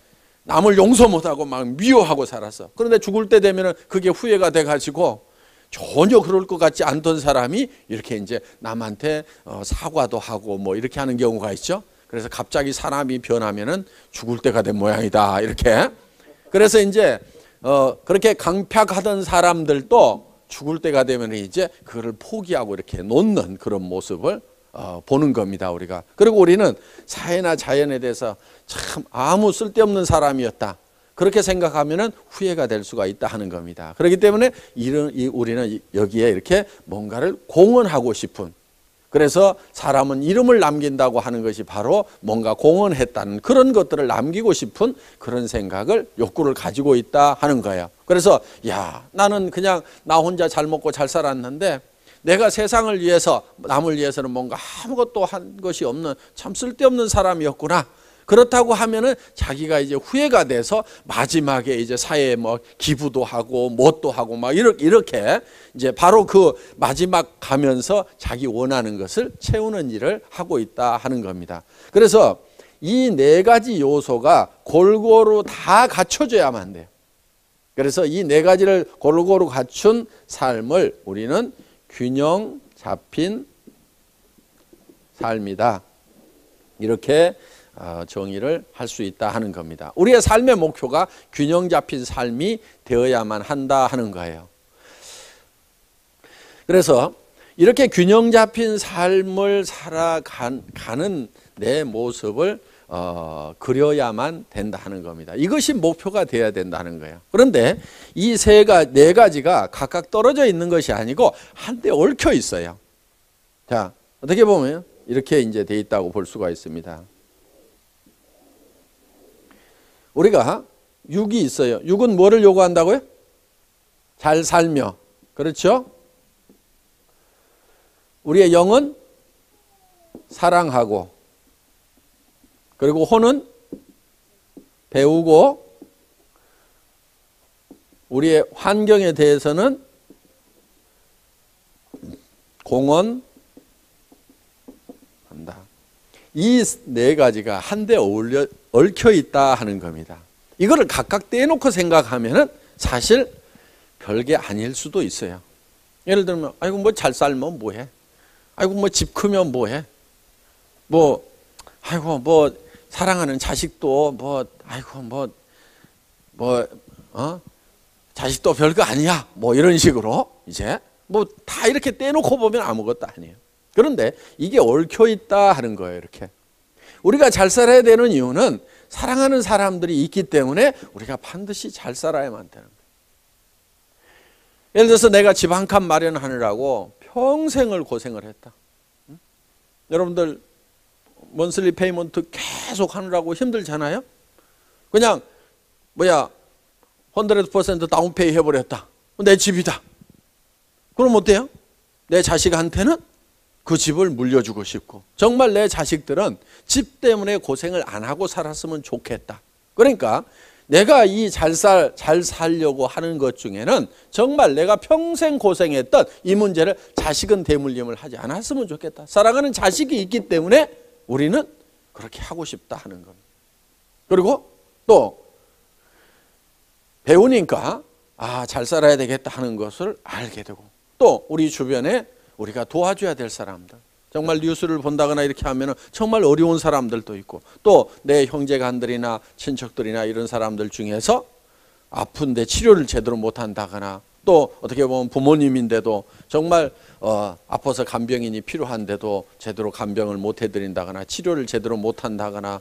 남을 용서 못하고 막 미워하고 살았어. 그런데 죽을 때 되면은 그게 후회가 돼가지고 전혀 그럴 것 같지 않던 사람이 이렇게 이제 남한테 사과도 하고 뭐 이렇게 하는 경우가 있죠. 그래서 갑자기 사람이 변하면은 죽을 때가 된 모양이다 이렇게. 그래서 이제 그렇게 강팍하던 사람들도 죽을 때가 되면 이제 그거를 포기하고 이렇게 놓는 그런 모습을 보는 겁니다, 우리가. 그리고 우리는 사회나 자연에 대해서 참 아무 쓸데없는 사람이었다. 그렇게 생각하면은 후회가 될 수가 있다 하는 겁니다. 그렇기 때문에 우리는 여기에 이렇게 뭔가를 공헌하고 싶은, 그래서 사람은 이름을 남긴다고 하는 것이 바로 뭔가 공헌했다는 그런 것들을 남기고 싶은 그런 생각을 욕구를 가지고 있다 하는 거예요. 그래서 야, 나는 그냥 나 혼자 잘 먹고 잘 살았는데 내가 세상을 위해서 남을 위해서는 뭔가 아무것도 한 것이 없는 참 쓸데없는 사람이었구나. 그렇다고 하면은 자기가 이제 후회가 돼서 마지막에 이제 사회에 뭐 기부도 하고 뭣도 하고 막 이렇게 이제 바로 그 마지막 가면서 자기 원하는 것을 채우는 일을 하고 있다 하는 겁니다. 그래서 이 네 가지 요소가 골고루 다 갖춰져야만 돼요. 그래서 이 네 가지를 골고루 갖춘 삶을 우리는 균형 잡힌 삶이다. 이렇게 정의를 할 수 있다 하는 겁니다. 우리의 삶의 목표가 균형 잡힌 삶이 되어야만 한다 하는 거예요. 그래서 이렇게 균형 잡힌 삶을 살아가는 내 모습을 그려야만 된다 하는 겁니다. 이것이 목표가 되어야 된다는 거예요. 그런데 이 네 가지가 각각 떨어져 있는 것이 아니고 한데 얽혀 있어요. 자, 어떻게 보면 이렇게 이제 돼 있다고 볼 수가 있습니다. 우리가 육이 있어요. 육은 뭐를 요구한다고요? 잘 살며. 그렇죠? 우리의 영은 사랑하고, 그리고 혼은 배우고 우리의 환경에 대해서는 공헌한다. 이 네 가지가 한데 얽혀 있다 하는 겁니다. 이거를 각각 떼놓고 생각하면은 사실 별게 아닐 수도 있어요. 예를 들면, 아이고, 뭐 잘 살면 뭐해? 아이고, 뭐 집 크면 뭐해? 뭐, 아이고, 뭐 사랑하는 자식도 뭐, 아이고, 자식도 별거 아니야. 뭐 이런 식으로 이제 뭐 다 이렇게 떼놓고 보면 아무것도 아니에요. 그런데 이게 얽혀 있다 하는 거예요. 이렇게 우리가 잘 살아야 되는 이유는 사랑하는 사람들이 있기 때문에 우리가 반드시 잘 살아야만 되는 거예요. 예를 들어서 내가 집 한 칸 마련하느라고 평생을 고생을 했다. 여러분들 먼슬리 페이먼트 계속 하느라고 힘들잖아요. 그냥 100% 다운페이 해버렸다. 내 집이다. 그럼 어때요? 내 자식한테는 그 집을 물려주고 싶고, 정말 내 자식들은 집 때문에 고생을 안 하고 살았으면 좋겠다. 그러니까 내가 이 잘 살려고 하는 것 중에는 정말 내가 평생 고생했던 이 문제를 자식은 대물림을 하지 않았으면 좋겠다. 사랑하는 자식이 있기 때문에 우리는 그렇게 하고 싶다 하는 겁니다. 그리고 또 배우니까 잘 살아야 되겠다 하는 것을 알게 되고, 또 우리 주변에 우리가 도와줘야 될 사람들, 정말 뉴스를 본다거나 이렇게 하면 정말 어려운 사람들도 있고, 또 내 형제간들이나 친척들이나 이런 사람들 중에서 아픈데 치료를 제대로 못한다거나, 또 어떻게 보면 부모님인데도 정말 아파서 간병인이 필요한데도 제대로 간병을 못 해드린다거나, 치료를 제대로 못한다거나,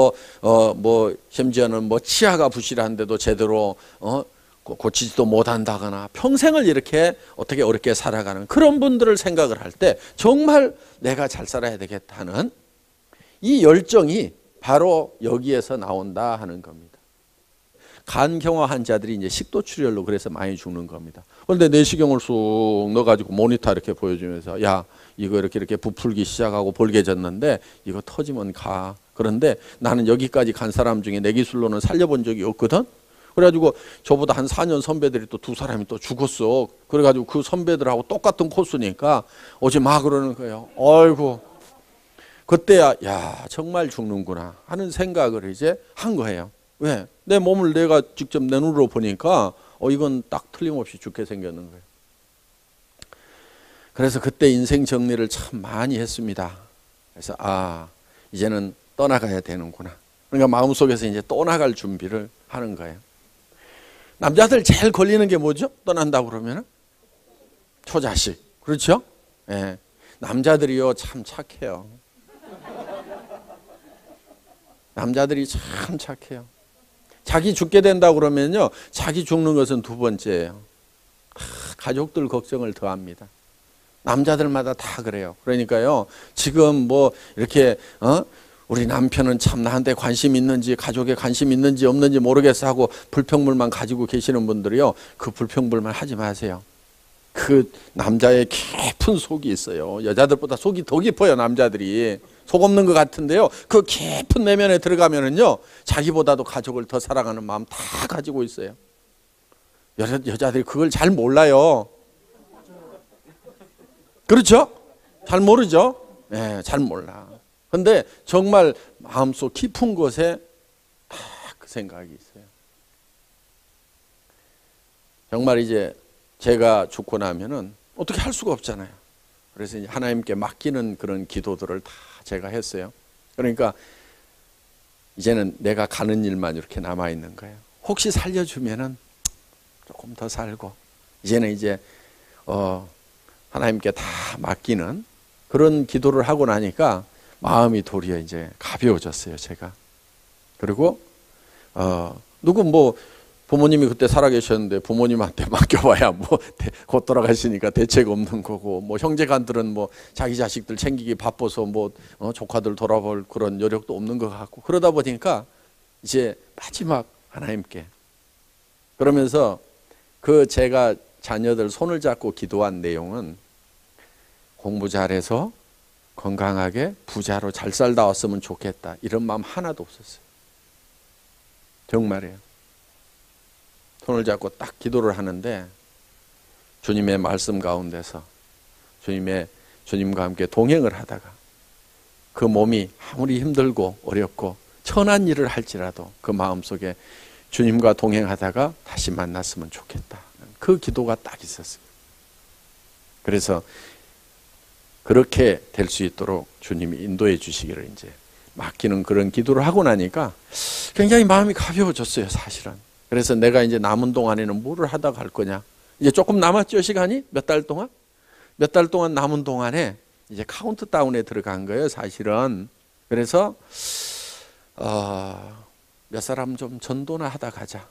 심지어는 치아가 부실한데도 제대로 고치지도 못한다거나, 평생을 이렇게 어떻게 어렵게 살아가는 그런 분들을 생각을 할 때 정말 내가 잘 살아야 되겠다는 이 열정이 바로 여기에서 나온다 하는 겁니다. 간경화 환자들이 이제 식도출혈로 그래서 많이 죽는 겁니다. 그런데 내시경을 쑥 넣어가지고 모니터 이렇게 보여주면서, 야, 이거 이렇게 부풀기 시작하고 볼개졌는데 이거 터지면 가. 그런데 나는 여기까지 간 사람 중에 내 기술로는 살려본 적이 없거든. 그래가지고 저보다 한 4년 선배들이 또 2사람이 또 죽었어. 그래가지고 그 선배들하고 똑같은 코스니까 어제 막 그러는 거예요. 아이고, 그때야, 야, 정말 죽는구나 하는 생각을 이제 한 거예요. 왜? 내 몸을 내가 직접 내 눈으로 보니까 이건 딱 틀림없이 죽게 생겼는 거예요. 그래서 그때 인생 정리를 참 많이 했습니다. 그래서 이제는 떠나가야 되는구나. 그러니까 마음속에서 이제 떠나갈 준비를 하는 거예요. 남자들 제일 걸리는 게 뭐죠? 떠난다고 그러면 초자식. 그렇죠? 예. 남자들이요 참 착해요. 남자들이 참 착해요. 자기 죽게 된다고 그러면요, 자기 죽는 것은 두 번째예요. 가족들 걱정을 더 합니다. 남자들마다 다 그래요. 그러니까요, 지금 이렇게 우리 남편은 참 나한테 관심 있는지, 가족에 관심 있는지 없는지 모르겠어 하고 불평불만 가지고 계시는 분들이요, 그 불평불만 하지 마세요. 그 남자의 깊은 속이 있어요. 여자들보다 속이 더 깊어요. 남자들이 속 없는 것 같은데요, 그 깊은 내면에 들어가면은요, 자기보다도 가족을 더 사랑하는 마음 다 가지고 있어요. 여자들이 그걸 잘 몰라요. 그렇죠? 잘 모르죠? 네, 잘 몰라. 근데 정말 마음속 깊은 곳에 다 그 생각이 있어요. 정말 이제 제가 죽고 나면은 어떻게 할 수가 없잖아요. 그래서 이제 하나님께 맡기는 그런 기도들을 다 제가 했어요. 그러니까 이제는 내가 가는 일만 이렇게 남아 있는 거예요. 혹시 살려주면은 조금 더 살고, 이제는 이제 하나님께 다 맡기는 그런 기도를 하고 나니까 마음이 도리어 이제 가벼워졌어요, 제가. 그리고 누구 부모님이 그때 살아계셨는데 부모님한테 맡겨봐야 곧 돌아가시니까 대책 없는 거고, 형제간들은 자기 자식들 챙기기 바빠서 조카들 돌아볼 그런 여력도 없는 것 같고, 그러다 보니까 이제 마지막 하나님께, 그러면서 그 제가 자녀들 손을 잡고 기도한 내용은 공부 잘해서 건강하게 부자로 잘 살다 왔으면 좋겠다, 이런 마음 하나도 없었어요. 정말이에요. 손을 잡고 딱 기도를 하는데 주님의 말씀 가운데서 주님과 함께 동행을 하다가 그 몸이 아무리 힘들고 어렵고 천한 일을 할지라도 그 마음속에 주님과 동행하다가 다시 만났으면 좋겠다. 그 기도가 딱 있었어요. 그래서 그렇게 될 수 있도록 주님이 인도해 주시기를 이제 맡기는 그런 기도를 하고 나니까 굉장히 마음이 가벼워졌어요, 사실은. 그래서 내가 이제 남은 동안에는 뭐를 하다 갈 거냐. 이제 조금 남았죠, 시간이? 몇 달 동안? 몇 달 동안 남은 동안에 이제 카운트다운에 들어간 거예요, 사실은. 그래서 몇 사람 좀 전도나 하다 가자.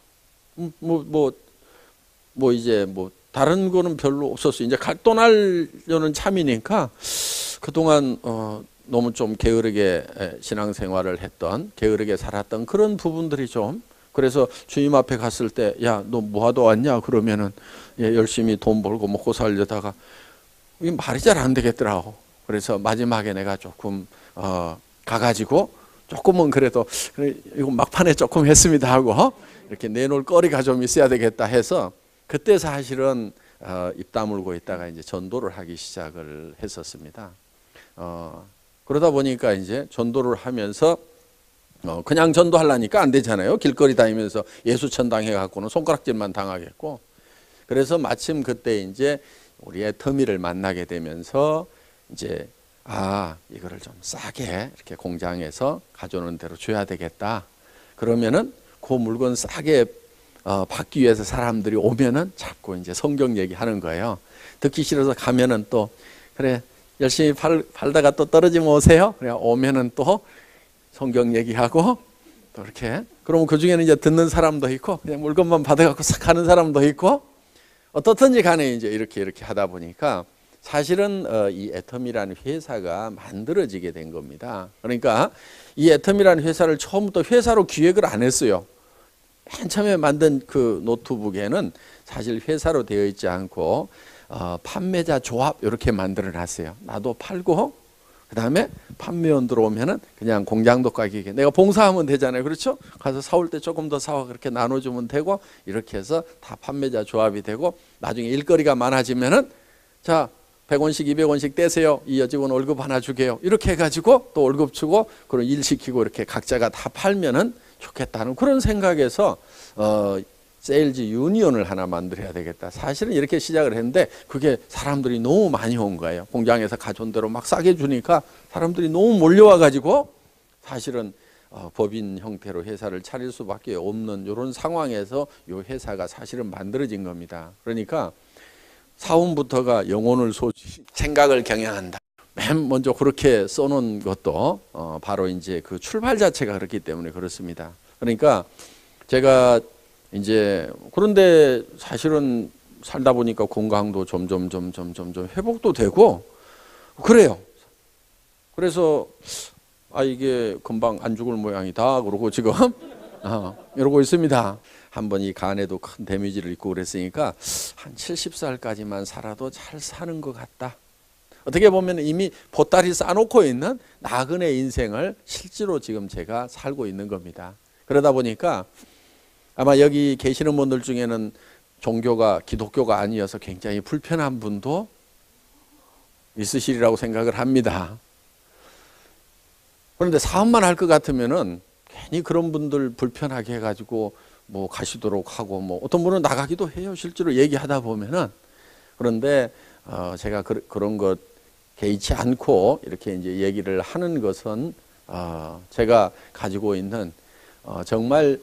이제 다른 거는 별로 없었어요. 이제 떠나려는 참이니까 그동안 너무 좀 게으르게 신앙생활을 했던, 게으르게 살았던 그런 부분들이 좀, 그래서 주님 앞에 갔을 때, 야, 너 뭐하러 왔냐? 그러면은 열심히 돈 벌고 먹고 살려다가 이 말이 잘 안 되겠더라고. 그래서 마지막에 내가 조금 가가지고 조금은 그래도 이거 막판에 조금 했습니다 하고 이렇게 내놓을 거리가 좀 있어야 되겠다 해서 그때 사실은 입 다물고 있다가 이제 전도를 하기 시작을 했었습니다. 그러다 보니까 이제 전도를 하면서 그냥 전도하려니까 안 되잖아요. 길거리 다니면서 예수천 당해갖고는 손가락질만 당하겠고. 그래서 마침 그때 이제 우리 애터미를 만나게 되면서 이제 이거를 좀 싸게 이렇게 공장에서 가져오는 대로 줘야 되겠다. 그러면은 그 물건 싸게 받기 위해서 사람들이 오면은 자꾸 이제 성경 얘기하는 거예요. 듣기 싫어서 가면은 또 그래 열심히 팔다가 또 떨어지면 오세요. 그래 오면은 또 성경 얘기하고 또 이렇게. 그러면 그 중에는 이제 듣는 사람도 있고 그냥 물건만 받아갖고 싹 가는 사람도 있고 어떻든지 간에 이제 이렇게 하다 보니까 사실은 이 애터미라는 회사가 만들어지게 된 겁니다. 그러니까 이 애터미라는 회사를 처음부터 회사로 기획을 안 했어요. 맨 처음에 만든 그 노트북에는 사실 회사로 되어 있지 않고 판매자 조합 이렇게 만들어 놨어요. 나도 팔고 그다음에 판매원 들어오면은 그냥 공장도 가격에 내가 봉사하면 되잖아요. 그렇죠? 가서 사올 때 조금 더 사와 그렇게 나눠주면 되고 이렇게 해서 다 판매자 조합이 되고 나중에 일거리가 많아지면은 자 100원씩 200원씩 떼세요. 이 여직원 월급 하나 주게요. 이렇게 해가지고 또 월급 주고 그런 일 시키고 이렇게 각자가 다 팔면은 좋겠다는 그런 생각에서 세일즈 유니온을 하나 만들어야 되겠다. 사실은 이렇게 시작을 했는데 그게 사람들이 너무 많이 온 거예요. 공장에서 가져온 대로 막 싸게 주니까 사람들이 너무 몰려와 가지고 사실은 법인 형태로 회사를 차릴 수밖에 없는 이런 상황에서 이 회사가 사실은 만들어진 겁니다. 그러니까 사원부터가 영혼을 소지 생각을 경영한다. 맨 먼저 그렇게 써놓은 것도 바로 이제 그 출발 자체가 그렇기 때문에 그렇습니다. 그러니까 제가 이제 그런데 사실은 살다 보니까 건강도 점점 회복도 되고 그래요. 그래서 이게 금방 안 죽을 모양이다 그러고 지금 이러고 있습니다. 한번 이 간에도 큰 데미지를 입고 그랬으니까 한 70살까지만 살아도 잘 사는 것 같다. 어떻게 보면 이미 보따리 싸놓고 있는 나그네 인생을 실제로 지금 제가 살고 있는 겁니다. 그러다 보니까 아마 여기 계시는 분들 중에는 종교가 기독교가 아니어서 굉장히 불편한 분도 있으시리라고 생각을 합니다. 그런데 사업만 할 것 같으면은 괜히 그런 분들 불편하게 해가지고 가시도록 하고 어떤 분은 나가기도 해요. 실제로 얘기하다 보면은. 그런데 제가 그런 것 개의치 않고 이렇게 이제 얘기를 하는 것은 제가 가지고 있는 정말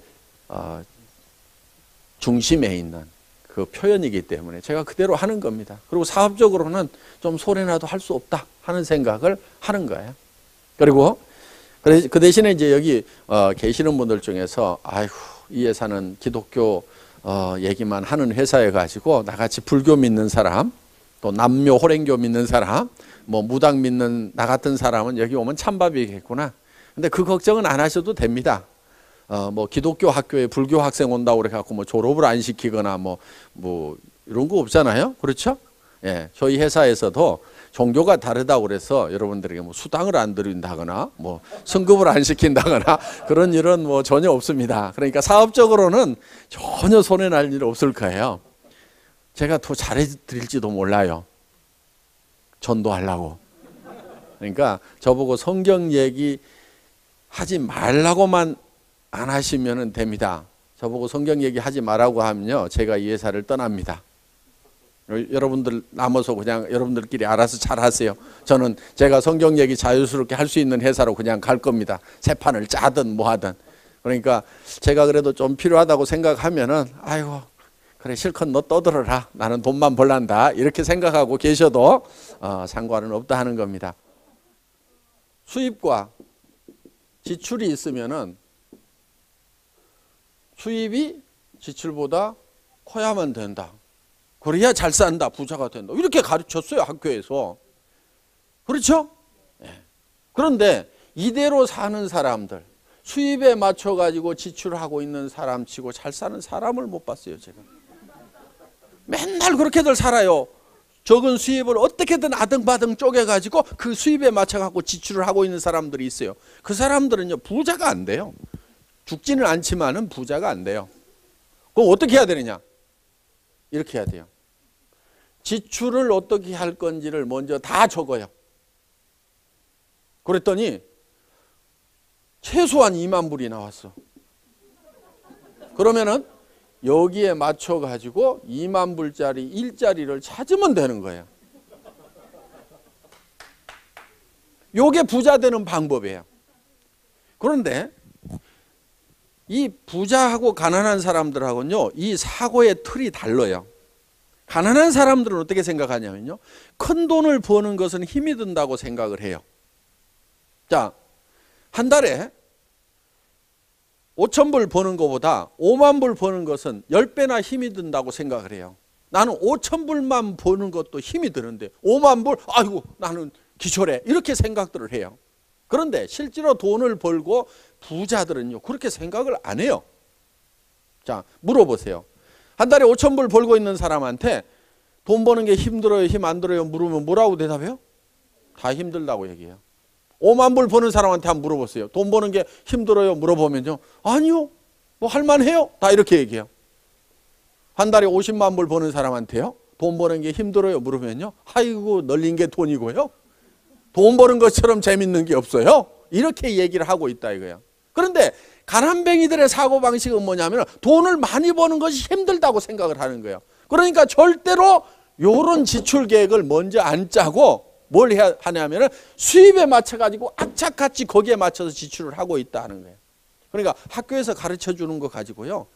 중심에 있는 그 표현이기 때문에 제가 그대로 하는 겁니다. 그리고 사업적으로는 좀 소리나도 할 수 없다 하는 생각을 하는 거예요. 그리고 그 대신에 이제 여기 계시는 분들 중에서 이 회사는 기독교 얘기만 하는 회사여 가지고 나같이 불교 믿는 사람 또 남묘 호랭교 믿는 사람 무당 믿는 나 같은 사람은 여기 오면 찬밥이겠구나. 근데 그 걱정은 안 하셔도 됩니다. 기독교 학교에 불교 학생 온다고 그래갖고 졸업을 안 시키거나 이런 거 없잖아요. 그렇죠? 예, 저희 회사에서도 종교가 다르다고 그래서 여러분들에게 뭐 수당을 안 드린다거나 뭐 승급을 안 시킨다거나 그런 일은 뭐 전혀 없습니다. 그러니까 사업적으로는 전혀 손해 날 일 없을 거예요. 제가 더 잘해 드릴지도 몰라요. 전도하려고. 그러니까 저보고 성경 얘기 하지 말라고만 안 하시면 됩니다. 저보고 성경 얘기 하지 말라고 하면요, 제가 이 회사를 떠납니다. 여러분들 남아서 그냥 여러분들끼리 알아서 잘 하세요. 저는 제가 성경 얘기 자유스럽게 할 수 있는 회사로 그냥 갈 겁니다. 새 판을 짜든 뭐 하든. 그러니까 제가 그래도 좀 필요하다고 생각하면은 아이고 그래 실컷 너 떠들어라. 나는 돈만 벌란다. 이렇게 생각하고 계셔도 상관은 없다 하는 겁니다. 수입과 지출이 있으면은 수입이 지출보다 커야만 된다. 그래야 잘 산다. 부자가 된다. 이렇게 가르쳤어요. 학교에서. 그렇죠? 네. 그런데 이대로 사는 사람들, 수입에 맞춰가지고 지출하고 있는 사람 치고 잘 사는 사람을 못 봤어요. 제가. 맨날 그렇게들 살아요. 적은 수입을 어떻게든 아등바등 쪼개가지고 그 수입에 맞춰갖고 지출을 하고 있는 사람들이 있어요. 그 사람들은요, 부자가 안 돼요. 죽지는 않지만은 부자가 안 돼요. 그럼 어떻게 해야 되느냐? 이렇게 해야 돼요. 지출을 어떻게 할 건지를 먼저 다 적어요. 그랬더니 최소한 2만 불이 나왔어. 그러면은 여기에 맞춰가지고 2만 불짜리 일자리를 찾으면 되는 거예요. 요게 부자 되는 방법이에요. 그런데 이 부자하고 가난한 사람들하고는요, 이 사고의 틀이 달라요. 가난한 사람들은 어떻게 생각하냐면요, 큰 돈을 버는 것은 힘이 든다고 생각을 해요. 자, 한 달에 5천 불 버는 것보다 5만 불 버는 것은 10배나 힘이 든다고 생각을 해요. 나는 5천 불만 버는 것도 힘이 드는데 5만 불, 아이고 나는 기절해. 이렇게 생각들을 해요. 그런데 실제로 돈을 벌고 부자들은요, 그렇게 생각을 안 해요. 자, 물어보세요. 한 달에 5천 불 벌고 있는 사람한테 돈 버는 게 힘들어요, 힘 안 들어요 물으면 뭐라고 대답해요? 다 힘들다고 얘기해요. 5만 불 버는 사람한테 한번 물어보세요. 돈 버는 게 힘들어요 물어보면요, 아니요, 뭐 할만해요. 다 이렇게 얘기해요. 한 달에 50만 불 버는 사람한테요, 돈 버는 게 힘들어요 물으면요, 아이고 널린 게 돈이고요, 돈 버는 것처럼 재밌는 게 없어요. 이렇게 얘기를 하고 있다 이거예요. 그런데 가난뱅이들의 사고방식은 뭐냐면 돈을 많이 버는 것이 힘들다고 생각을 하는 거예요. 그러니까 절대로 이런 지출 계획을 먼저 안 짜고 뭘 해야 하냐면 수입에 맞춰가지고 악착같이 거기에 맞춰서 지출을 하고 있다 하는 거예요. 그러니까 학교에서 가르쳐 주는 거 가지고요,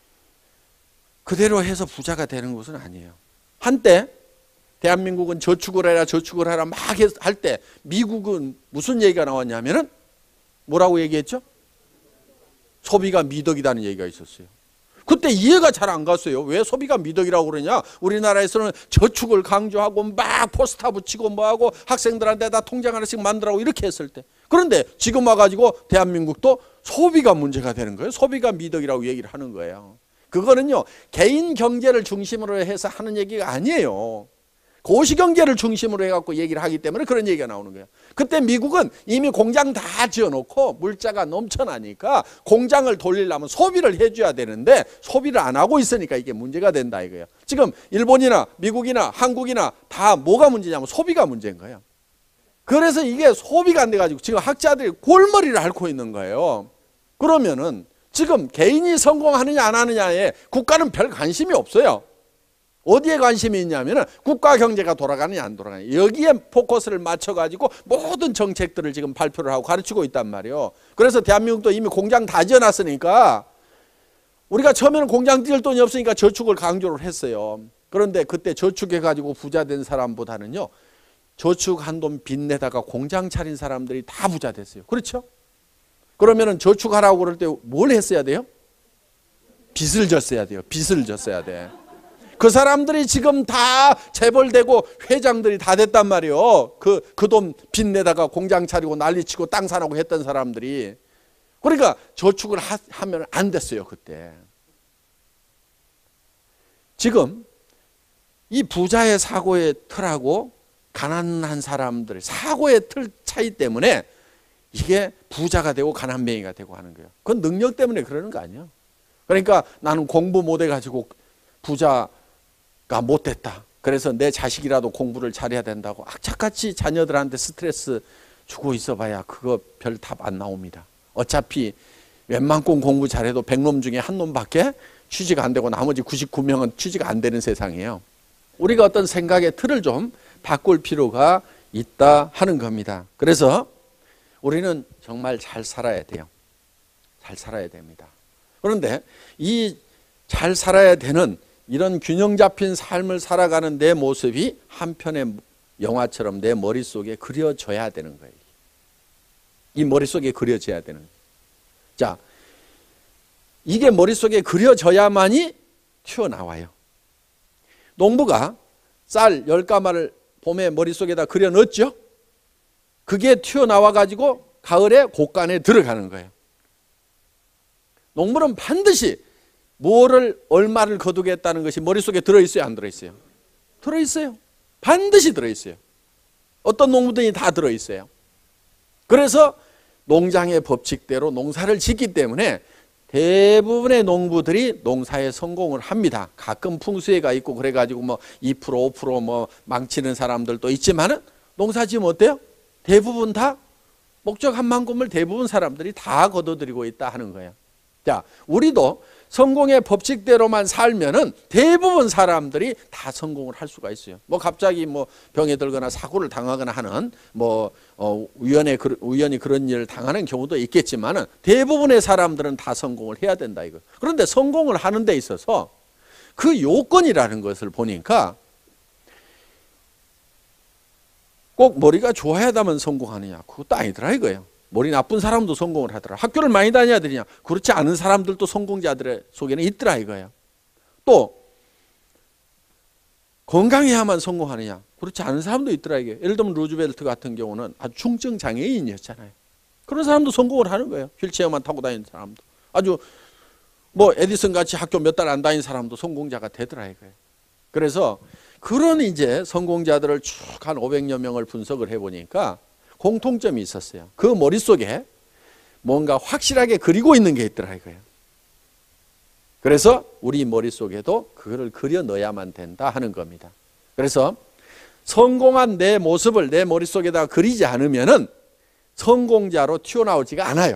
그대로 해서 부자가 되는 것은 아니에요. 한때 대한민국은 저축을 해라 저축을 하라 막 할 때 미국은 무슨 얘기가 나왔냐면은 뭐라고 얘기했죠? 소비가 미덕이라는 얘기가 있었어요. 그때 이해가 잘 안 갔어요. 왜 소비가 미덕이라고 그러냐? 우리나라에서는 저축을 강조하고 막 포스터 붙이고 뭐하고 학생들한테 다 통장 하나씩 만들라고 이렇게 했을 때. 그런데 지금 와가지고 대한민국도 소비가 문제가 되는 거예요. 소비가 미덕이라고 얘기를 하는 거예요. 그거는요, 개인 경제를 중심으로 해서 하는 얘기가 아니에요. 고시경제를 중심으로 해갖고 얘기를 하기 때문에 그런 얘기가 나오는 거예요. 그때 미국은 이미 공장 다 지어놓고 물자가 넘쳐나니까 공장을 돌리려면 소비를 해줘야 되는데 소비를 안 하고 있으니까 이게 문제가 된다 이거예요. 지금 일본이나 미국이나 한국이나 다 뭐가 문제냐면 소비가 문제인 거예요. 그래서 이게 소비가 안 돼가지고 지금 학자들이 골머리를 앓고 있는 거예요. 그러면은 지금 개인이 성공하느냐 안 하느냐에 국가는 별 관심이 없어요. 어디에 관심이 있냐면 국가 경제가 돌아가느냐 안 돌아가느냐 여기에 포커스를 맞춰가지고 모든 정책들을 지금 발표를 하고 가르치고 있단 말이에요. 그래서 대한민국도 이미 공장 다 지어놨으니까 우리가 처음에는 공장 지을 돈이 없으니까 저축을 강조를 했어요. 그런데 그때 저축해가지고 부자 된 사람보다는요, 저축한 돈 빚내다가 공장 차린 사람들이 다 부자 됐어요. 그렇죠? 그러면은 저축하라고 그럴 때 뭘 했어야 돼요? 빚을 졌어야 돼요. 빚을 졌어야 돼. 그 사람들이 지금 다 재벌되고 회장들이 다 됐단 말이에요. 그 돈 빚내다가 공장 차리고 난리치고 땅 사라고 했던 사람들이. 그러니까 저축을 하면 안 됐어요 그때. 지금 이 부자의 사고의 틀하고 가난한 사람들의 사고의 틀 차이 때문에 이게 부자가 되고 가난뱅이가 되고 하는 거예요. 그건 능력 때문에 그러는 거 아니에요. 그러니까 나는 공부 못해가지고 부자가 못됐다. 그래서 내 자식이라도 공부를 잘해야 된다고 악착같이 자녀들한테 스트레스 주고 있어봐야 그거 별 답 안 나옵니다. 어차피 웬만큼 공부 잘해도 100놈 중에 한 놈밖에 취직 안 되고 나머지 99명은 취직 안 되는 세상이에요. 우리가 어떤 생각의 틀을 좀 바꿀 필요가 있다 하는 겁니다. 그래서 우리는 정말 잘 살아야 돼요. 잘 살아야 됩니다. 그런데 이 잘 살아야 되는 이런 균형 잡힌 삶을 살아가는 내 모습이 한편의 영화처럼 내 머릿속에 그려져야 되는 거예요. 이 머릿속에 그려져야 되는 거예요. 자, 이게 머릿속에 그려져야만이 튀어나와요. 농부가 쌀 10가마를 봄에 머릿속에다 그려 넣었죠. 그게 튀어나와 가지고 가을에 곡간에 들어가는 거예요. 농부는 반드시 뭐를 얼마를 거두겠다는 것이 머릿속에 들어있어요, 안 들어있어요? 들어있어요. 반드시 들어있어요. 어떤 농부들이 다 들어있어요. 그래서 농장의 법칙대로 농사를 짓기 때문에 대부분의 농부들이 농사에 성공을 합니다. 가끔 풍수해가 있고 그래가지고 뭐 2% 5% 뭐 망치는 사람들도 있지만은 농사 지으면 어때요? 대부분 다 목적한 만큼을 대부분 사람들이 다 거둬들이고 있다 하는 거예요. 자, 우리도 성공의 법칙대로만 살면은 대부분 사람들이 다 성공을 할 수가 있어요. 뭐 갑자기 뭐 병에 들거나 사고를 당하거나 하는 뭐 우연히 그런 일을 당하는 경우도 있겠지만은 대부분의 사람들은 다 성공을 해야 된다 이거. 그런데 성공을 하는 데 있어서 그 요건이라는 것을 보니까 꼭 머리가 좋아야만 성공하느냐 그것도 아니더라 이거예요. 머리 나쁜 사람도 성공을 하더라. 학교를 많이 다녀야 되냐? 그렇지 않은 사람들도 성공자들의 속에는 있더라 이거예요. 또 건강해야만 성공하느냐? 그렇지 않은 사람도 있더라 이게. 예를 들면 루즈벨트 같은 경우는 아주 중증 장애인이었잖아요. 그런 사람도 성공을 하는 거예요. 휠체어만 타고 다니는 사람도. 아주 뭐 에디슨 같이 학교 몇 달 안 다닌 사람도 성공자가 되더라 이거예요. 그래서 그런 이제 성공자들을 쭉 한 500여 명을 분석을 해보니까 공통점이 있었어요. 그 머릿속에 뭔가 확실하게 그리고 있는 게 있더라 이거예요. 그래서 우리 머릿속에도 그거를 그려 넣어야만 된다 하는 겁니다. 그래서 성공한 내 모습을 내 머릿속에다 그리지 않으면은 성공자로 튀어나오지가 않아요.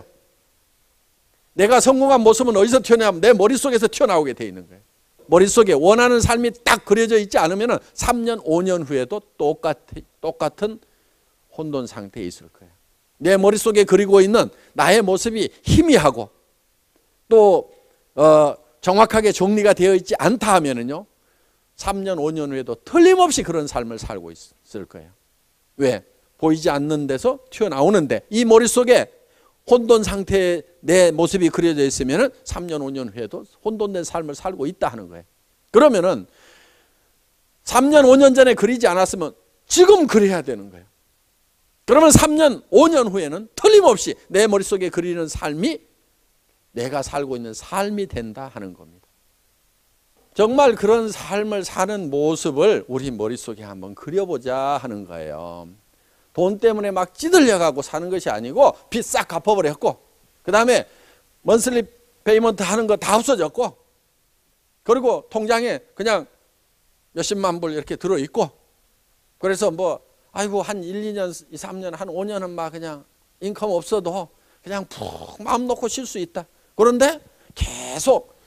내가 성공한 모습은 어디서 튀어나오면 내 머릿속에서 튀어나오게 돼 있는 거예요. 머릿속에 원하는 삶이 딱 그려져 있지 않으면은 3년, 5년 후에도 똑같은 혼돈 상태에 있을 거예요. 내 머릿속에 그리고 있는 나의 모습이 희미하고 또 정확하게 정리가 되어 있지 않다 하면은요 3년 5년 후에도 틀림없이 그런 삶을 살고 있을 거예요. 왜? 보이지 않는 데서 튀어나오는데 이 머릿속에 혼돈 상태에 내 모습이 그려져 있으면은 3년 5년 후에도 혼돈된 삶을 살고 있다 하는 거예요. 그러면은 3년 5년 전에 그리지 않았으면 지금 그려야 되는 거예요. 그러면 3년, 5년 후에는 틀림없이 내 머릿속에 그리는 삶이 내가 살고 있는 삶이 된다 하는 겁니다. 정말 그런 삶을 사는 모습을 우리 머릿속에 한번 그려보자 하는 거예요. 돈 때문에 막 찌들려가고 사는 것이 아니고 빚 싹 갚아버렸고 그 다음에 먼슬리 페이먼트 하는 거 다 없어졌고 그리고 통장에 그냥 몇십만 불 이렇게 들어있고 그래서 뭐 아이고 한 1, 2년, 2, 3년, 한 5년은 막 그냥 인컴 없어도 그냥 푹 마음 놓고 쉴 수 있다. 그런데 계속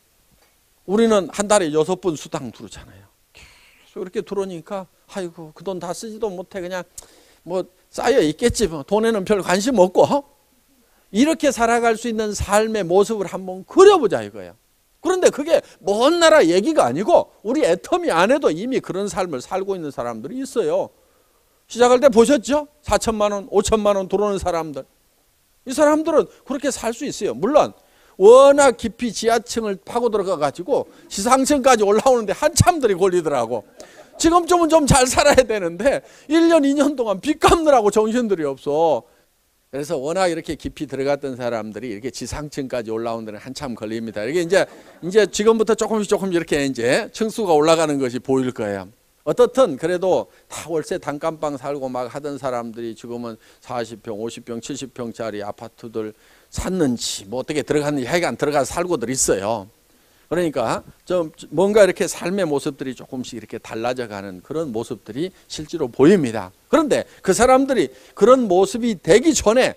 우리는 한 달에 6번 수당 들어오잖아요. 계속 이렇게 들어오니까 아이고 그 돈 다 쓰지도 못해 그냥 뭐 쌓여 있겠지 뭐 돈에는 별 관심 없고 이렇게 살아갈 수 있는 삶의 모습을 한번 그려보자 이거예요. 그런데 그게 먼 나라 얘기가 아니고 우리 애터미 안에도 이미 그런 삶을 살고 있는 사람들이 있어요. 시작할 때 보셨죠? 4천만 원, 5천만 원 들어오는 사람들. 이 사람들은 그렇게 살 수 있어요. 물론 워낙 깊이 지하층을 파고 들어가 가지고 지상층까지 올라오는데 한참들이 걸리더라고. 지금쯤은 좀 잘 살아야 되는데 1년, 2년 동안 빚 갚느라고 정신들이 없어. 그래서 워낙 이렇게 깊이 들어갔던 사람들이 이렇게 지상층까지 올라오는 데는 한참 걸립니다. 이게 이제 지금부터 조금씩 이렇게 이제 층수가 올라가는 것이 보일 거예요. 어떻든 그래도 다 월세 단칸방 살고 막 하던 사람들이 지금은 40평, 50평, 70평짜리 아파트들 샀는지 뭐 어떻게 들어갔는지 하여간 들어가서 살고들 있어요. 그러니까 좀 뭔가 이렇게 삶의 모습들이 조금씩 이렇게 달라져 가는 그런 모습들이 실제로 보입니다. 그런데 그 사람들이 그런 모습이 되기 전에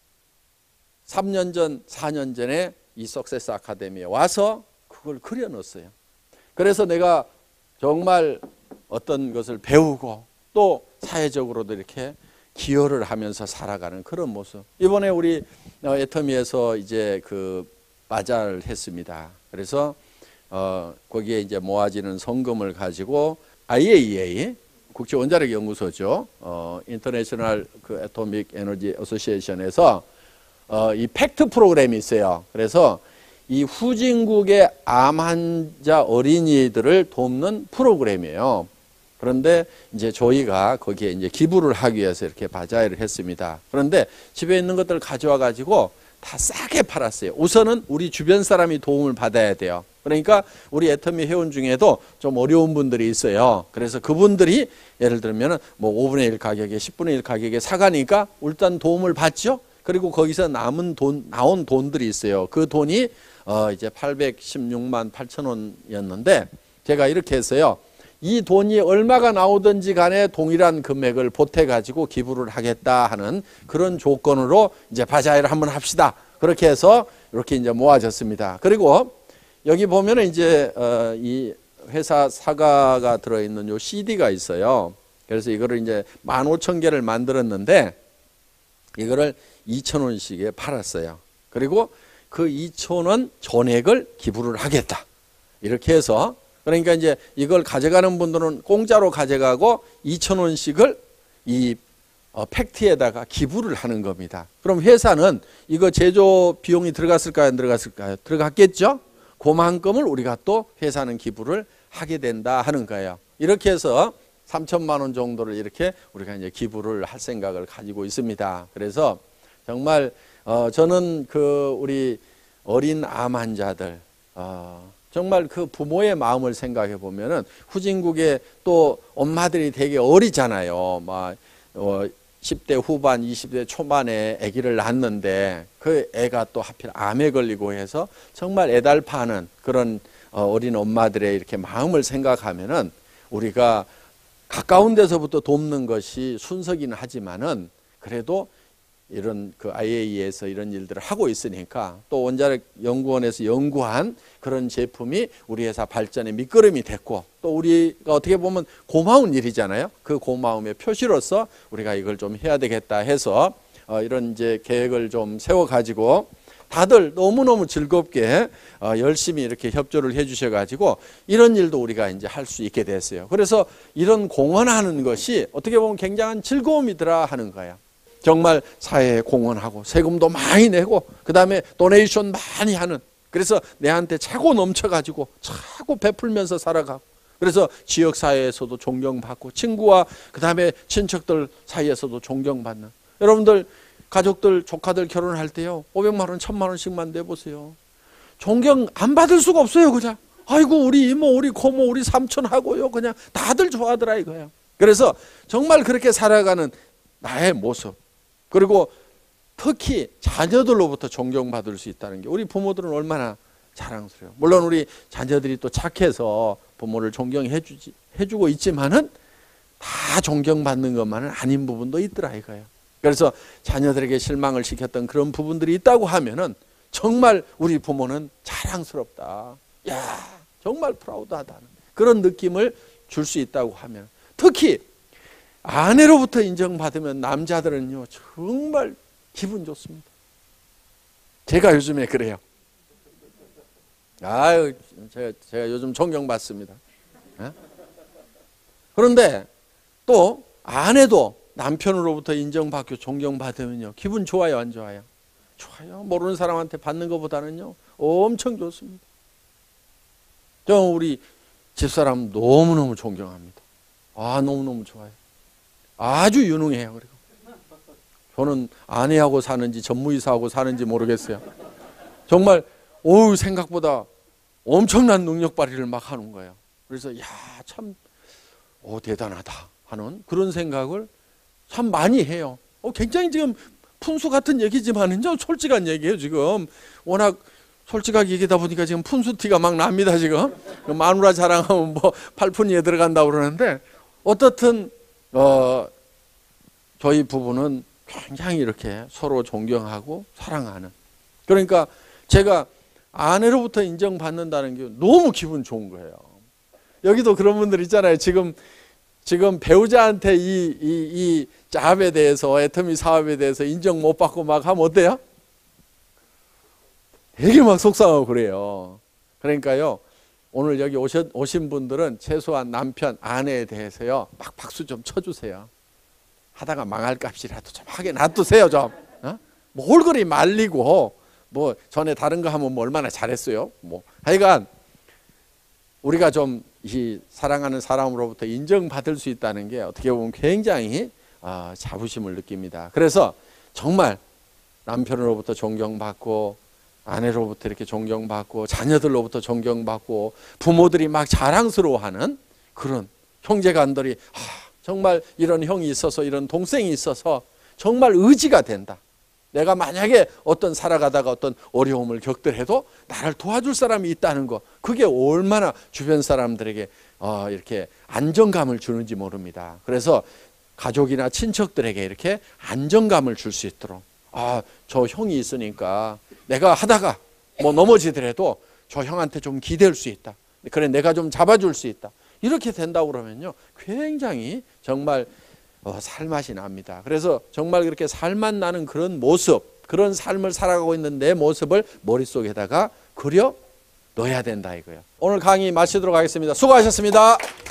3년 전, 4년 전에 이 석세스 아카데미에 와서 그걸 그려놨어요. 그래서 내가 정말 어떤 것을 배우고 또 사회적으로도 이렇게 기여를 하면서 살아가는 그런 모습. 이번에 우리 애터미에서 이제 그 바자를 했습니다. 그래서 거기에 이제 모아지는 성금을 가지고 IAEA 국제 원자력 연구소죠. 인터내셔널 그 애토믹 에너지 어소시에이션에서 이 팩트 프로그램이 있어요. 그래서 이 후진국의 암 환자 어린이들을 돕는 프로그램이에요. 그런데 이제 저희가 거기에 이제 기부를 하기 위해서 이렇게 바자회를 했습니다. 그런데 집에 있는 것들을 가져와 가지고 다 싸게 팔았어요. 우선은 우리 주변 사람이 도움을 받아야 돼요. 그러니까 우리 애터미 회원 중에도 좀 어려운 분들이 있어요. 그래서 그분들이 예를 들면 뭐 5분의 1 가격에 10분의 1 가격에 사가니까 일단 도움을 받죠. 그리고 거기서 나온 돈들이 있어요. 그 돈이 이제 816만 8천 원이었는데 제가 이렇게 했어요. 이 돈이 얼마가 나오든지 간에 동일한 금액을 보태 가지고 기부를 하겠다 하는 그런 조건으로 이제 바자회를 한번 합시다. 그렇게 해서 이렇게 이제 모아졌습니다. 그리고 여기 보면은 이제 이 회사 사과가 들어있는 요 CD가 있어요. 그래서 이거를 이제 15,000개를 만들었는데 이거를 2,000원씩에 팔았어요. 그리고 그 2,000원 전액을 기부를 하겠다. 이렇게 해서 그러니까 이제 이걸 가져가는 분들은 공짜로 가져가고 2,000원씩을 이 팩트에다가 기부를 하는 겁니다. 그럼 회사는 이거 제조 비용이 들어갔을까요? 안 들어갔을까요? 들어갔겠죠? 그만큼을 우리가 또 회사는 기부를 하게 된다 하는 거예요. 이렇게 해서 3천만 원 정도를 이렇게 우리가 이제 기부를 할 생각을 가지고 있습니다. 그래서 정말 저는 그 우리 어린 암 환자들 정말 그 부모의 마음을 생각해 보면은 후진국에 또 엄마들이 되게 어리잖아요. 막 10대 후반, 20대 초반에 아기를 낳았는데 그 애가 또 하필 암에 걸리고 해서 정말 애달파하는 그런 어린 엄마들의 이렇게 마음을 생각하면은 우리가 가까운 데서부터 돕는 것이 순서기는 하지만은 그래도 이런 그 IAEA에서 이런 일들을 하고 있으니까 또 원자력 연구원에서 연구한 그런 제품이 우리 회사 발전의 밑거름이 됐고 또 우리가 어떻게 보면 고마운 일이잖아요. 그 고마움의 표시로서 우리가 이걸 좀 해야 되겠다 해서 이런 이제 계획을 좀 세워 가지고 다들 너무너무 즐겁게 열심히 이렇게 협조를 해 주셔 가지고 이런 일도 우리가 이제 할 수 있게 됐어요. 그래서 이런 공헌하는 것이 어떻게 보면 굉장한 즐거움이더라 하는 거예요. 정말 사회에 공헌하고 세금도 많이 내고 그 다음에 도네이션 많이 하는 그래서 내한테 차고 넘쳐가지고 차고 베풀면서 살아가고 그래서 지역사회에서도 존경받고 친구와 그 다음에 친척들 사이에서도 존경받는 여러분들 가족들 조카들 결혼할 때요 500만 원 1000만 원씩만 내보세요. 존경 안 받을 수가 없어요. 그냥 아이고 우리 이모 우리 고모 우리 삼촌 하고요 그냥 다들 좋아하더라 이거예요. 그래서 정말 그렇게 살아가는 나의 모습 그리고 특히 자녀들로부터 존경받을 수 있다는 게 우리 부모들은 얼마나 자랑스러워요. 물론 우리 자녀들이 또 착해서 부모를 존경해주고 있지만은 다 존경받는 것만은 아닌 부분도 있더라 이거예요. 그래서 자녀들에게 실망을 시켰던 그런 부분들이 있다고 하면은 정말 우리 부모는 자랑스럽다. 야 정말 프라우드하다는 그런 느낌을 줄 수 있다고 하면 특히 아내로부터 인정받으면 남자들은요 정말 기분 좋습니다. 제가 요즘에 그래요. 아유 제가 요즘 존경받습니다. 그런데 또 아내도 남편으로부터 인정받고 존경받으면요 기분 좋아요 안 좋아요? 좋아요. 모르는 사람한테 받는 것보다는요 엄청 좋습니다. 저 우리 집사람 너무너무 존경합니다. 아 너무너무 좋아요. 아주 유능해요. 그리고 저는 아내하고 사는지 전무이사하고 사는지 모르겠어요. 정말 생각보다 엄청난 능력 발휘를 막 하는 거예요. 그래서 야, 참 대단하다 하는 그런 생각을 참 많이 해요. 굉장히 지금 푼수 같은 얘기지만은요, 솔직한 얘기예요. 지금 워낙 솔직하게 얘기하다 보니까 지금 푼수 티가 막 납니다. 지금 마누라 자랑하면 뭐 팔푼이에 들어간다고 그러는데, 어떻든 저희 부부는 굉장히 이렇게 서로 존경하고 사랑하는, 그러니까 제가 아내로부터 인정받는다는 게 너무 기분 좋은 거예요. 여기도 그런 분들 있잖아요. 지금 배우자한테 이 잡에 대해서, 애터미 사업에 대해서 인정 못 받고 막 하면 어때요? 되게 막 속상하고 그래요. 그러니까요, 오늘 여기 오신 분들은 최소한 남편, 아내에 대해서요, 막 박수 좀 쳐주세요. 하다가 망할 값이라도 좀 하게 놔두세요. 좀 뭐 홀걸이 말리고 뭐 전에 다른 거 하면 뭐 얼마나 잘했어요. 뭐 하여간 우리가 좀 이 사랑하는 사람으로부터 인정받을 수 있다는 게 어떻게 보면 굉장히 자부심을 느낍니다. 그래서 정말 남편으로부터 존경받고, 아내로부터 이렇게 존경받고, 자녀들로부터 존경받고, 부모들이 막 자랑스러워하는 그런 형제간들이 정말 이런 형이 있어서, 이런 동생이 있어서 정말 의지가 된다. 내가 만약에 어떤 살아가다가 어떤 어려움을 겪더라도 나를 도와줄 사람이 있다는 거, 그게 얼마나 주변 사람들에게 이렇게 안정감을 주는지 모릅니다. 그래서 가족이나 친척들에게 이렇게 안정감을 줄 수 있도록, 저 형이 있으니까 내가 하다가 뭐 넘어지더라도 저 형한테 좀 기댈 수 있다. 그래, 내가 좀 잡아줄 수 있다. 이렇게 된다고 그러면요, 굉장히 정말 살맛이 납니다. 그래서 정말 그렇게 살맛 나는 그런 모습, 그런 삶을 살아가고 있는 내 모습을 머릿속에다가 그려 넣어야 된다 이거예요. 오늘 강의 마치도록 하겠습니다. 수고하셨습니다.